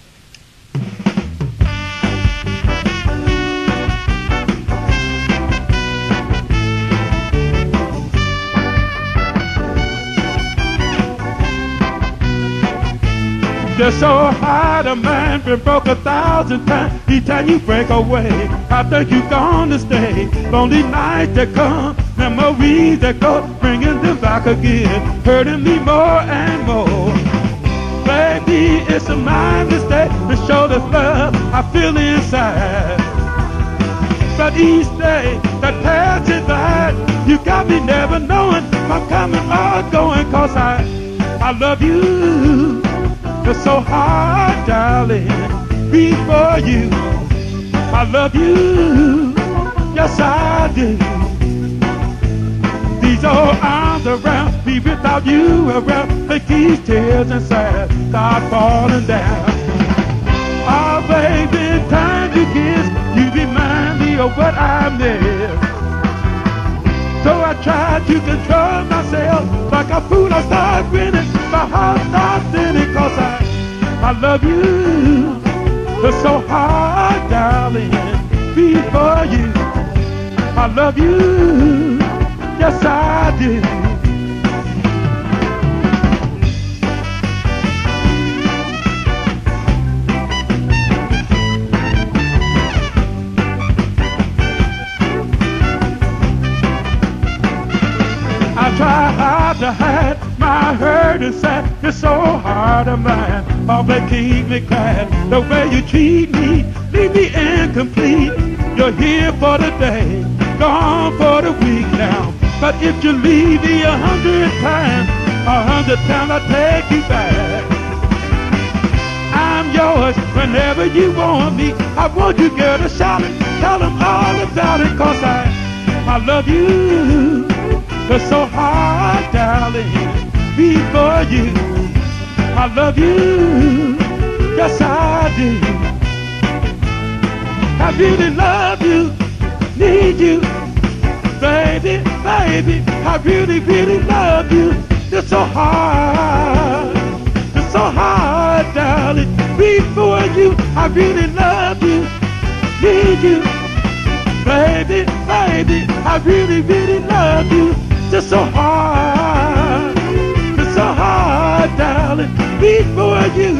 This so hard a man been broke a thousand times. Each time you break away, I think you gonna stay. Lonely nights that come, memories that go, bringing them back again, hurting me more and more. Baby, it's a my mistake to show the love I feel inside. But each day that passes by, you got me never knowing if I'm coming or going, cause I, I love you. It's so hard, darling, before you. I love you, yes I do. These old arms around me without you around, make these tears inside start falling down. Oh baby, time you kiss, you remind me of what I missed. So I tried to control myself, like a fool I start grinning, my heart starts thinning, cause I, I love you. It's so hard, darling, before you. I love you, yes I do. I try hard to hide my hurt inside. It's so hard to mind. Oh, they keep me crying. The way you treat me, leave me incomplete. You're here for the day, gone for the week now. But if you leave me a hundred times, a hundred times I'll take you back. I'm yours whenever you want me. I want you, girl, to shout it, tell them all about it, cause I, I love you. It's so hard, darling, before you. I love you, yes I do. I really love you, need you, baby, baby. I really, really love you. It's so hard, it's so hard, darling, before you. I really love you, need you, baby, baby. I really, really love you. It's so hard, it's so hard, darling, before you.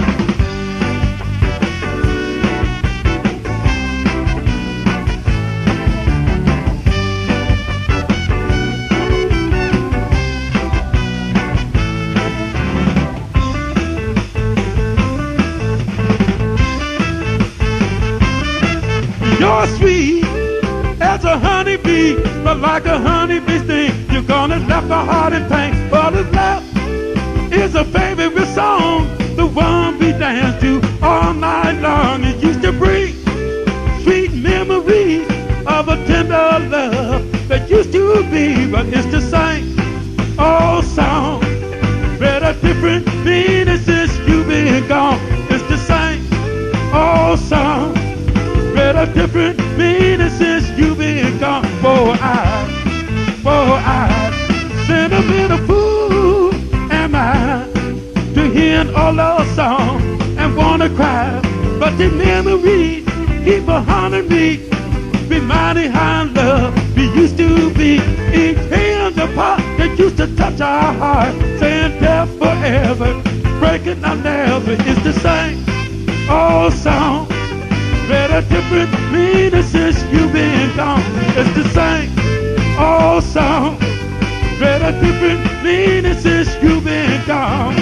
You're sweet as a honeybee, but like a honeybee sting, you're gonna left my heart in pain. All that's left is a favorite song, the one we dance to all night long. It used to bring sweet memories of a tender love that used to be, but it's the same old song, but a different meaning since you've been gone. It's the same old song, but a different meaning since you've been gone. Boy, I, boy, I, sentimental fool am I, to hear all those songs and wanna cry, but the memories keep a haunting me, reminding how in love we used to be. Each hand apart that used to touch our heart, saying death forever, breaking our never. It's the same old song, but a different meaning since you've been gone. It's the same old song, but a different meaning since you've been gone.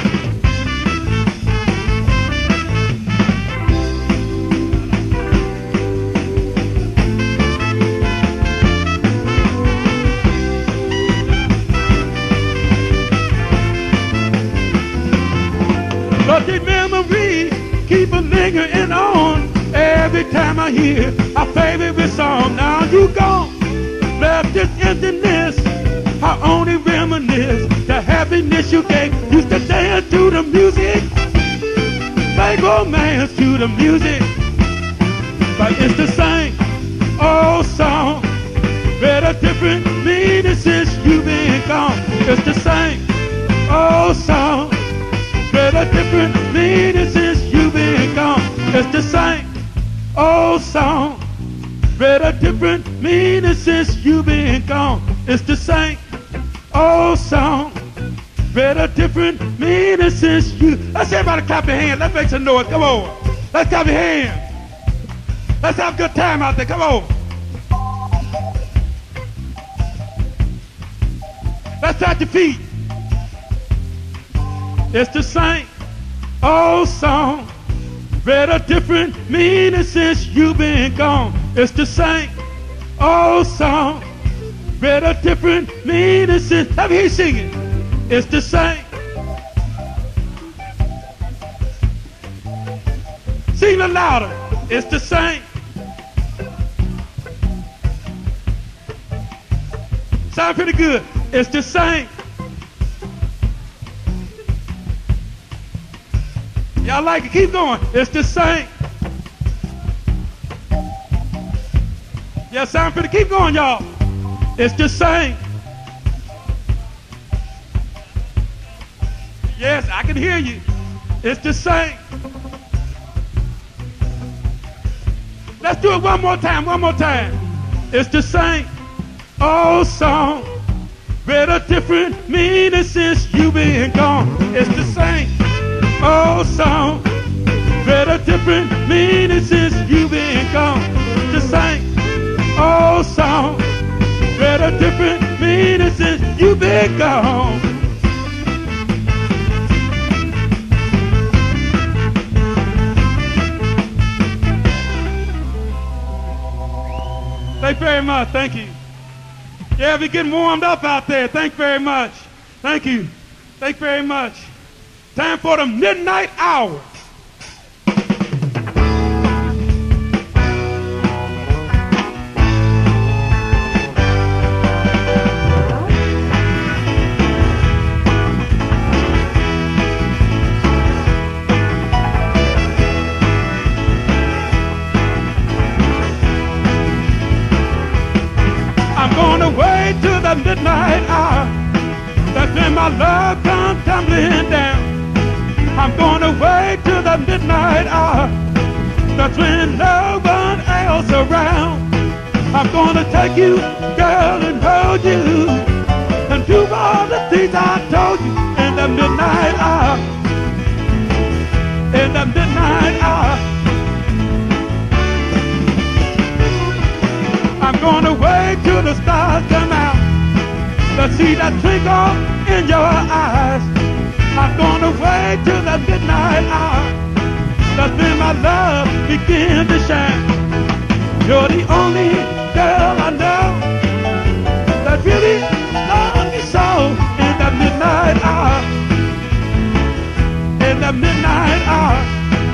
But the memories keep a lingering on every time I hear our favorite song. Now you gone, left this emptiness. I only reminisce the happiness you gave. Used to dance to the music, make romance to the music. But it's the same old song, but a different meaning since you've been gone. It's the same old song, but a different meaning since you've been gone. It's the same old song, but a different meaning since you've been gone. It's the same old song, but a different meaning since you. Let's everybody clap your hands. Let's make some noise. Come on. Let's clap your hands. Let's have a good time out there. Come on. Let's touch your feet. It's the same old song, but a different meaning since you've been gone. It's the same old song, but a different meaning since. Let me hear you sing it. It's the same. Sing it louder. It's the same Sound pretty good. It's the same. Y'all like it? Keep going. It's the same. Yeah, sound pretty. Keep going, y'all. It's the same. Yes, I can hear you. It's the same. Let's do it one more time, one more time. It's the same old song, with a different meaning since you been gone. It's the same old song, with a different meaning since you been gone. The same old song, with a different meaning since you been gone. Thank you very much. Thank you. Yeah, we're getting warmed up out there. Thank you very much. Thank you. Thank you very much. Time for the midnight hour. Midnight hour, that's when my love comes tumbling down. I'm gonna wait till the midnight hour, that's when no one else around. I'm gonna take you, girl, and hold you, and do all the things I told you in the midnight hour. In the midnight hour, I'm gonna wait till the stars come out to see that twinkle in your eyes. I'm gonna wait till the midnight hour, that's when my love begins to shine. You're the only girl I know that really loves me so. In the midnight hour, in the midnight hour,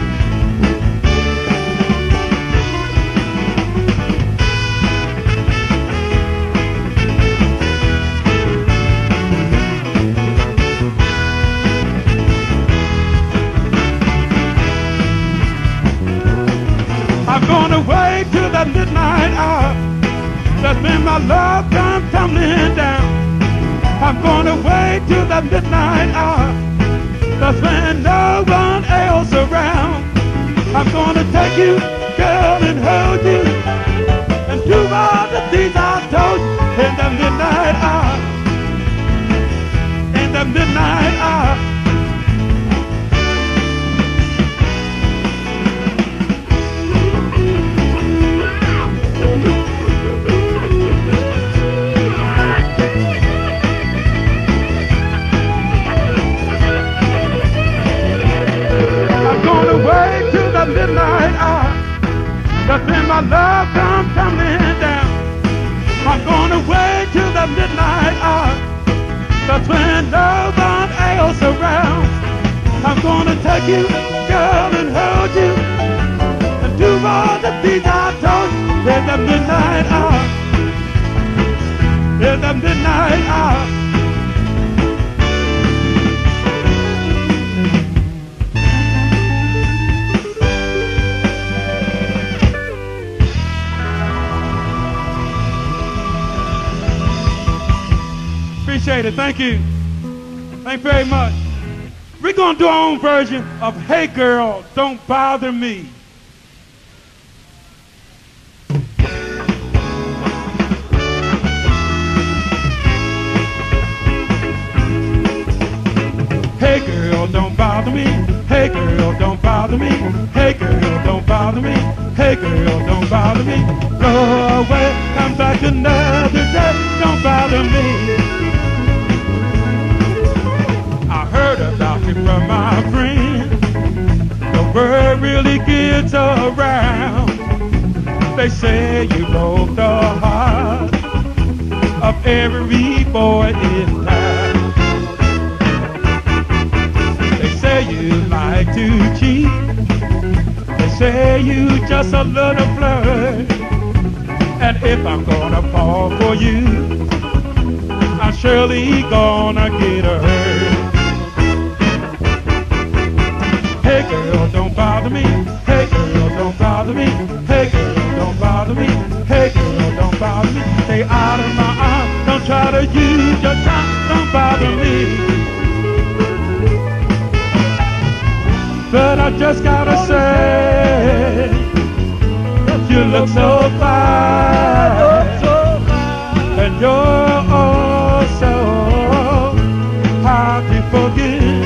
I'm gonna wait till the midnight hour, that's when my love comes tumbling down. I'm gonna wait till the midnight hour, that's when no one else around. I'm gonna take you, girl, and hold you, and do all the things I told you in the midnight hour. In the midnight hour. Midnight hour, that's when my love comes tumbling down. I'm gonna wait till the midnight hour, that's when no one else around. I'm gonna take you, girl, and hold you, and do all the things I told you in the midnight hour. In the midnight hour. Appreciate it. Thank you. Thank you very much. We're going to do our own version of Hey Girl, Don't Bother Me. Hey girl, don't bother me. Hey girl, don't bother me. Hey girl, don't bother me. Hey girl, don't bother me. Go away, come back another day. Don't bother me. I heard about you from my friend. The word really gets around. They say you broke the heart of every boy in town. They say you like to cheat. They say you just a little flirt. And if I'm gonna fall for you, I'm surely gonna get hurt. Hey girl, don't bother me. Hey girl, don't bother me. Hey girl, don't bother me. Hey girl, don't bother me. Stay out of my arms. Don't try to use your time. Don't bother me. But I just gotta say, you look so fine, and you're oh so hard to forget.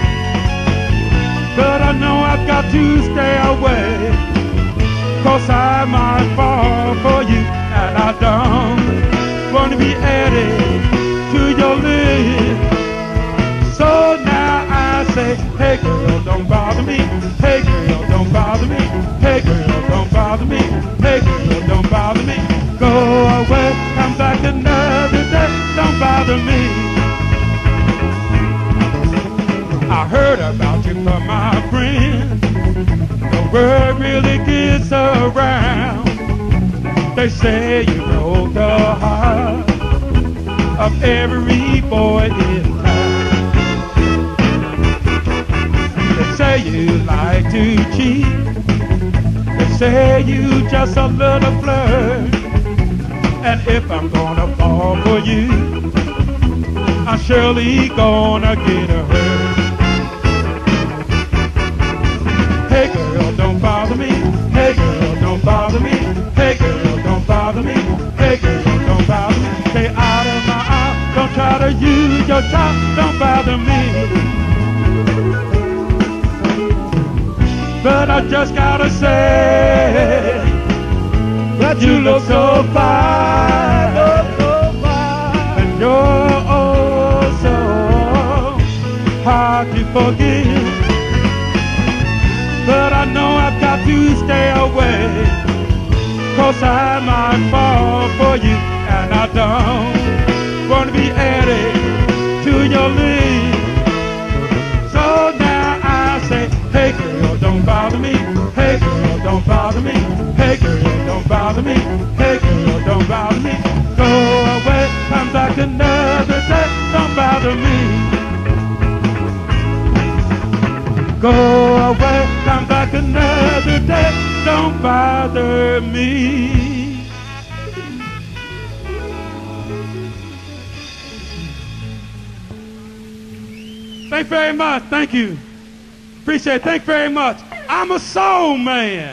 But I know I've got to stay away, 'cause I might fall for you, and I don't want to be added to your list. So now I say, hey girl, don't bother me. Hey girl, don't bother me. Hey girl, don't bother me. Hey girl, don't bother me. Go away, come back another day. Don't bother me. I heard about you from my friends. The word really gets around. They say you broke the heart of every boy in town. They say you like to cheat. They say you just a little flirt. And if I'm gonna fall for you, I'm surely gonna get hurt. Hey girl, don't bother me. Hey girl, don't bother me. Hey girl, don't bother me. Hey girl, don't bother me. Stay out of my arms. Don't try to use your time. Don't bother me. But I just gotta say that you look so fine, and you're oh so hard to forget. But I know I've got to stay away, 'cause I might fall for you, and I don't want to be added to your list. So now I say, hey girl, don't bother me. Hey girl, don't bother me. Hey girl, don't bother me. Hey girl, don't bother me. Go away, come back another day. Don't bother me. Go away, come back another day. Don't bother me. Thank you very much. Thank you. Appreciate it. Thank you very much. I'm a soul man.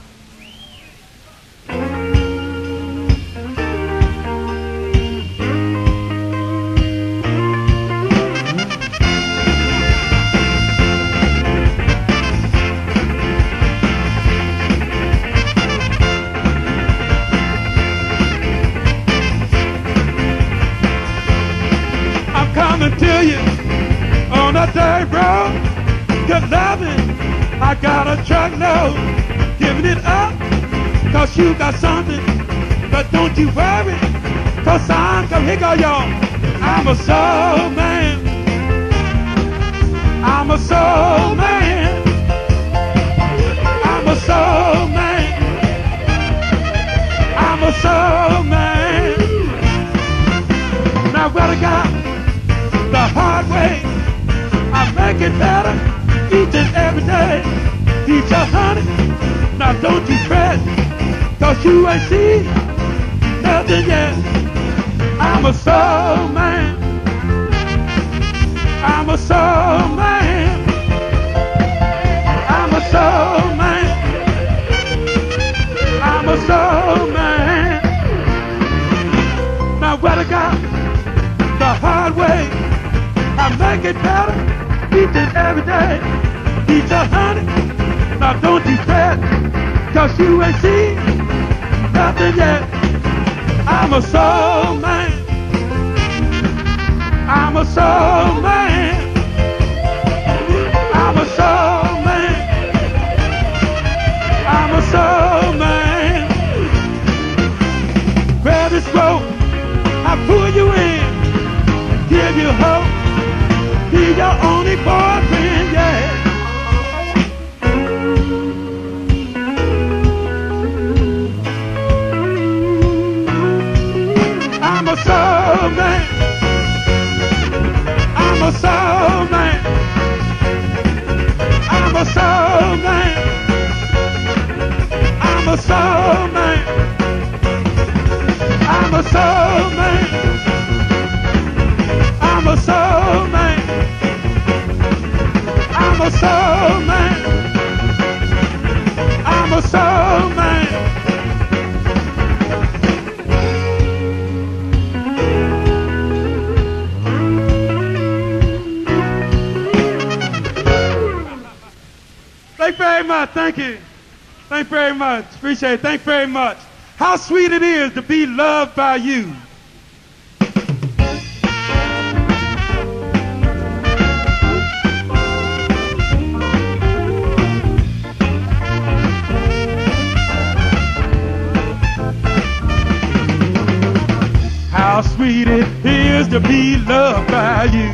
I'm coming to you on a day road. Good loving, I got a truck load. Giving it up, 'cause you got something. But don't you worry, 'cause I'm come here go y'all. I'm a soul man. I'm a soul man. I'm a soul man. I'm a soul man. Now what I got the hard way, I make it better each and every day. Each a honey, now don't you fret, 'cause you ain't seen nothing yet. I'm a soul man. I'm a soul man. I'm a soul man. I'm a soul man. Now what I got the hard way, I make it better each and every day. Each a honey, now don't you fret, 'cause you ain't seen nothing yet. I'm a soul man. I'm a soul man. I'm a soul man. I'm a soul man. Grab this rope, I pull you in, give you hope, be your only boyfriend, yeah. I'm a soul man. soul man. I'm a soul man. I'm a soul man. I'm a soul man. I'm a soul man. I'm a soul man. Thank you very much. Thank you. Thank you very much. Appreciate it. Thank you very much. How sweet it is to be loved by you. How sweet it is to be loved by you.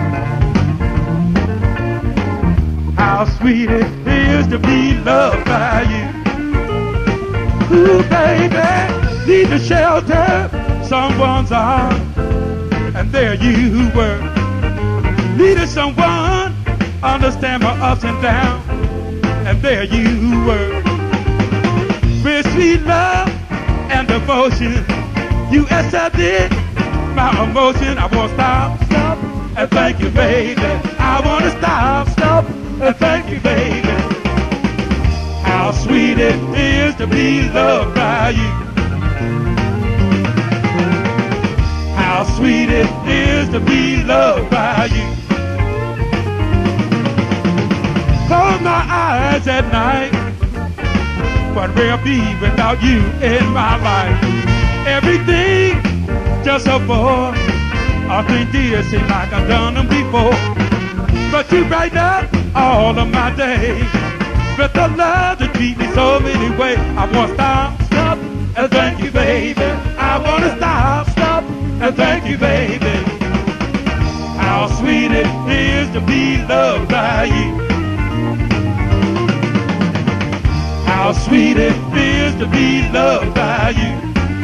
How sweet it is to be loved by you. Ooh, baby, need to shelter someone's arms, and there you were. Needed someone understand my ups and downs, and there you were. With sweet love and devotion, you accepted my emotion. I won't stop, stop, and thank you, baby. I want to stop, stop, and thank you, baby. How sweet it is to be loved by you. How sweet it is to be loved by you. Close my eyes at night. What will be without you in my life? Everything just so far. All things dear seem like I've done them before. But you brighten up all of my days with the love that treat me so many ways. I want to stop, stop, and thank you, baby. I want to stop, stop, and thank you, baby. How sweet it is to be loved by you. How sweet it is to be loved by you.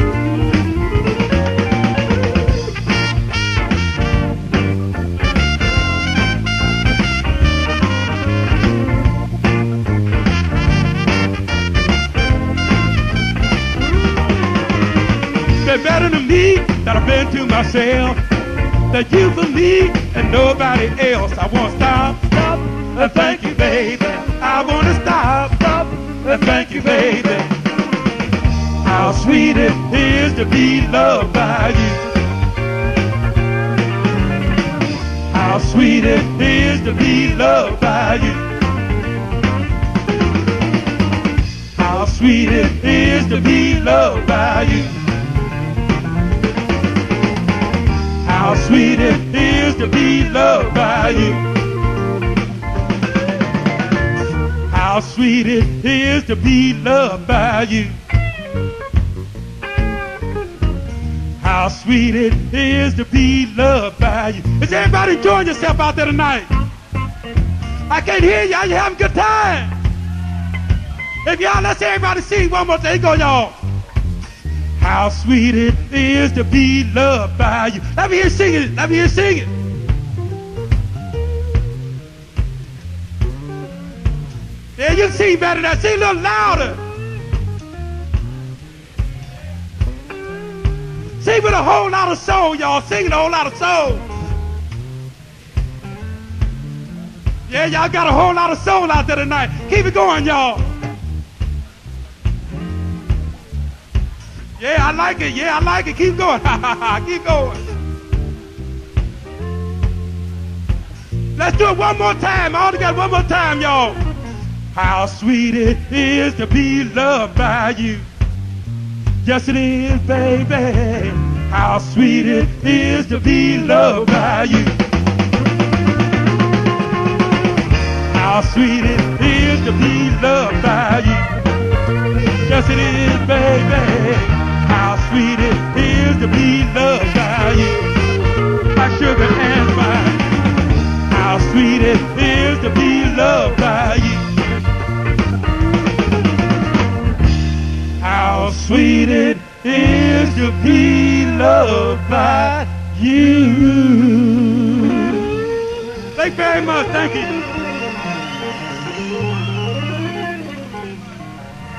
Better than me that I've been to myself, that you for me and nobody else. I want to stop, stop, and thank you, baby. I want to stop, stop, and thank you, baby. How sweet it is to be loved by you. How sweet it is to be loved by you. How sweet it is to be loved by you. How sweet it is to be loved by you. How sweet it is to be loved by you. How sweet it is to be loved by you. Is everybody enjoying yourself out there tonight? I can't hear you. Are you having a good time? If y'all, let's everybody sing one more thing. Go, y'all. How sweet it is to be loved by you. Let me hear you sing it. Let me hear you sing it. Yeah, you can sing better than that. Sing a little louder. Sing with a whole lot of soul, y'all. Sing with a whole lot of soul. Yeah, y'all got a whole lot of soul out there tonight. Keep it going, y'all. Yeah, I like it. Yeah, I like it. Keep going. Keep going. Let's do it one more time. All together, one more time, y'all. How sweet it is to be loved by you. Yes, it is, baby. How sweet it is to be loved by you. How sweet it is to be loved by you. Yes, it is, baby. How sweet it is to be loved by you. My sugar and spice. How sweet it is to be loved by you. How sweet it is to be loved by you. Thank you very much. Thank you.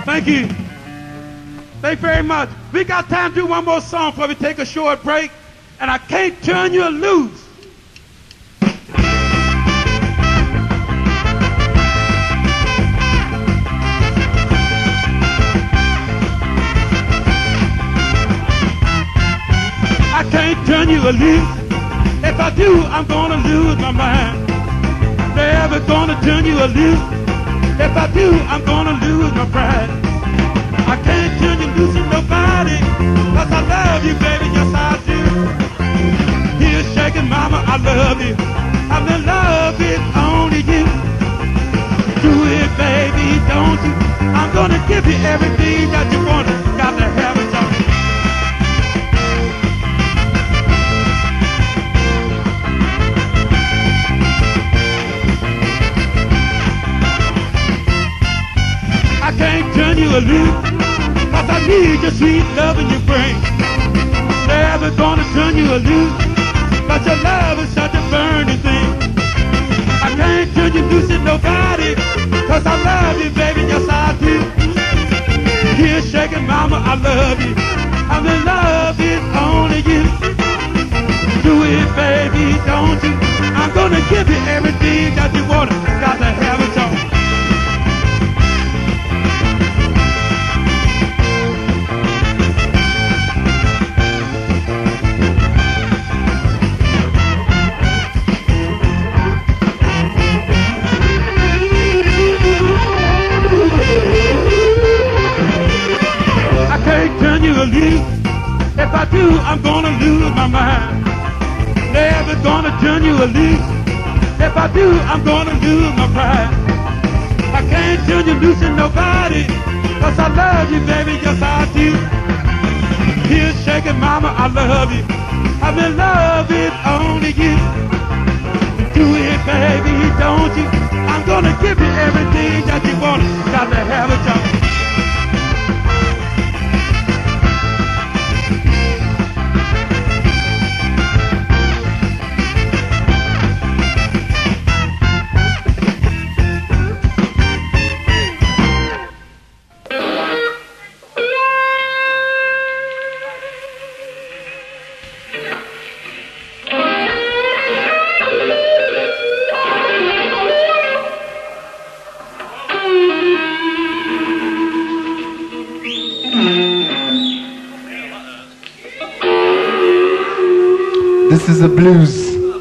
Thank you. Thank you very much. We got time to do one more song before we take a short break. And I can't turn you loose. I can't turn you loose. If I do, I'm gonna lose my mind. Never gonna turn you loose. If I do, I'm gonna lose my pride. I can't turn you loose in nobody, 'cause I love you, baby, yes I do. Here shaking mama, I love you. I'm in love with only you. Do it, baby, don't you? I'm gonna give you everything that you want. Got to have it all. I can't turn you loose, 'cause I need your sweet love in your brain. Never gonna turn you loose, but your love is such a burning thing. I can't turn you loose in nobody, 'cause I love you, baby, yes I do. Here shaking mama, I love you. I'm in love with only you. Do it, baby, don't you? I'm gonna give you everything that you want. Got to have it all. If I do, I'm gonna lose my mind. Never gonna turn you loose. If I do, I'm gonna lose my pride. I can't turn you loose in nobody, 'cause I love you, baby, yes I do. Here shaking mama, I love you. I'm in love with only you. Do it, baby, don't you? I'm gonna give you everything that you want. Got to have it all. This is a blues.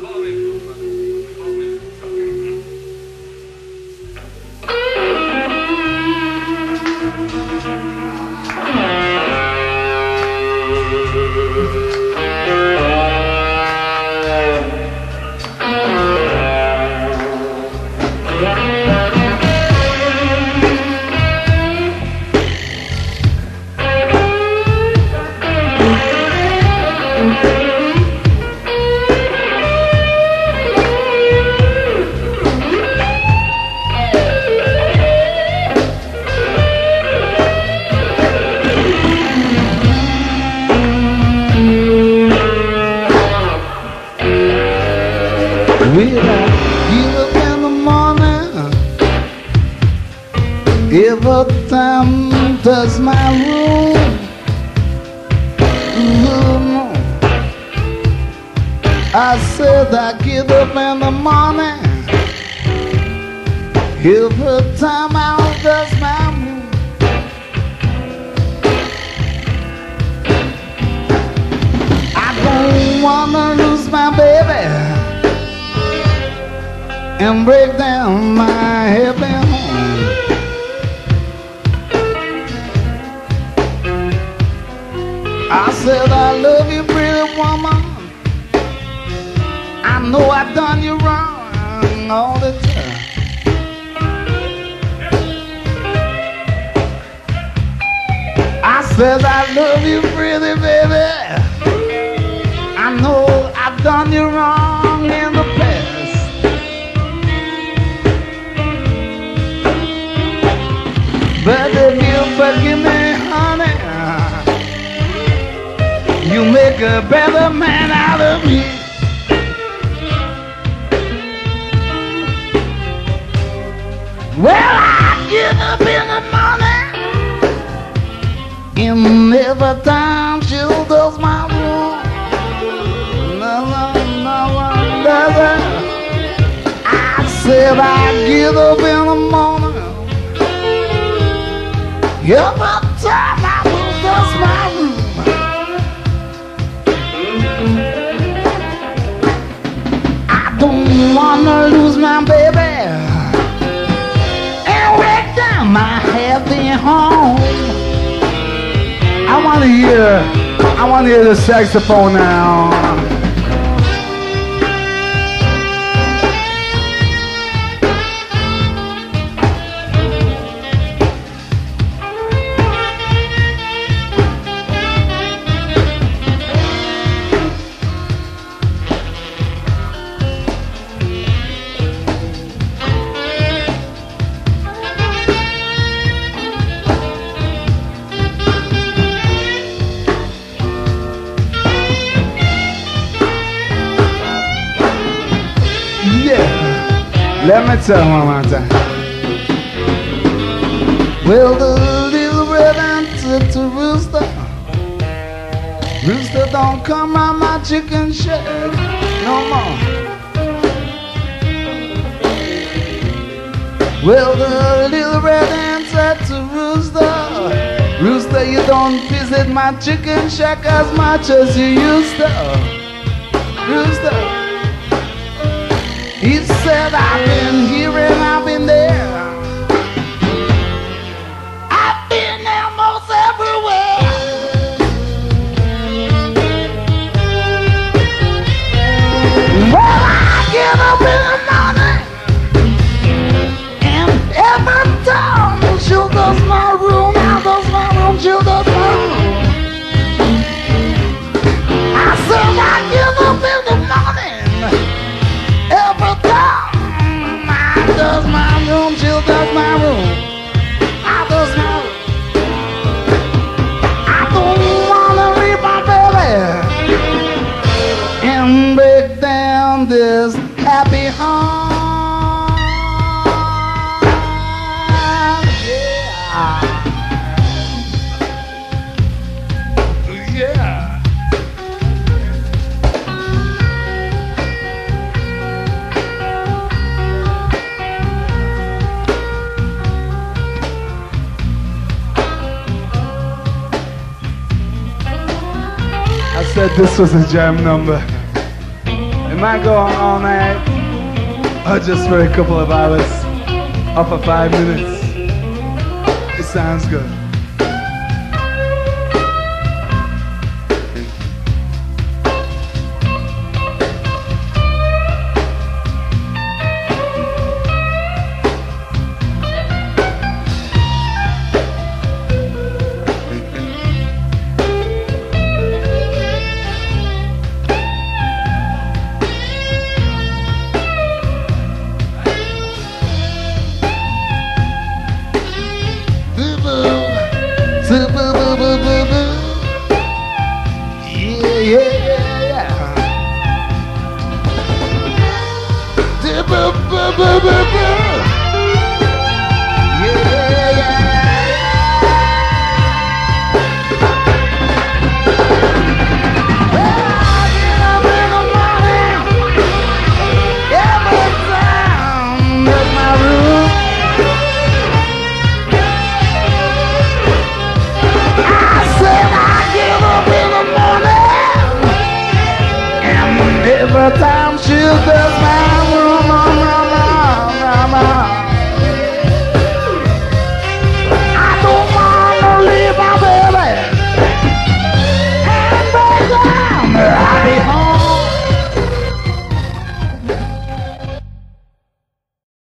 Every time touch my room, ooh, I said I get up in the morning. Every time I touch my room, I don't wanna lose my baby and break down my happy home. I said I love you, pretty woman. I know I done you wrong all the time. I said I love you, pretty baby. I know I've done you wrong in the past. But if you forgive me, honey, you make a better man out of me. Well, I get up in the morning every time she does my room. No, no, no one does it. I said I get up in the morning. Every time I will dust my room. I don't wanna lose my baby and wreck down my happy home. I want to hear, I want to hear the saxophone now. Let me tell you one more time. Well, the little red answered to Rooster. Rooster, don't come round my chicken shack no more. Well, the little red answered to Rooster. Rooster, you don't visit my chicken shack as much as you used to. Rooster. He said, I've been here and I've been there. I've been almost everywhere. Well, I get up in the morning and every time she does my room, I does my room, she does my room. I said, I get up in the morning. Every time I does my room, she does my room. I does my room. I don't wanna leave my baby and break down this happy home. Yeah. Yeah. I said this was a jam number. It might go on all night, or just for a couple of hours, or for five minutes. It sounds good. Every time she does my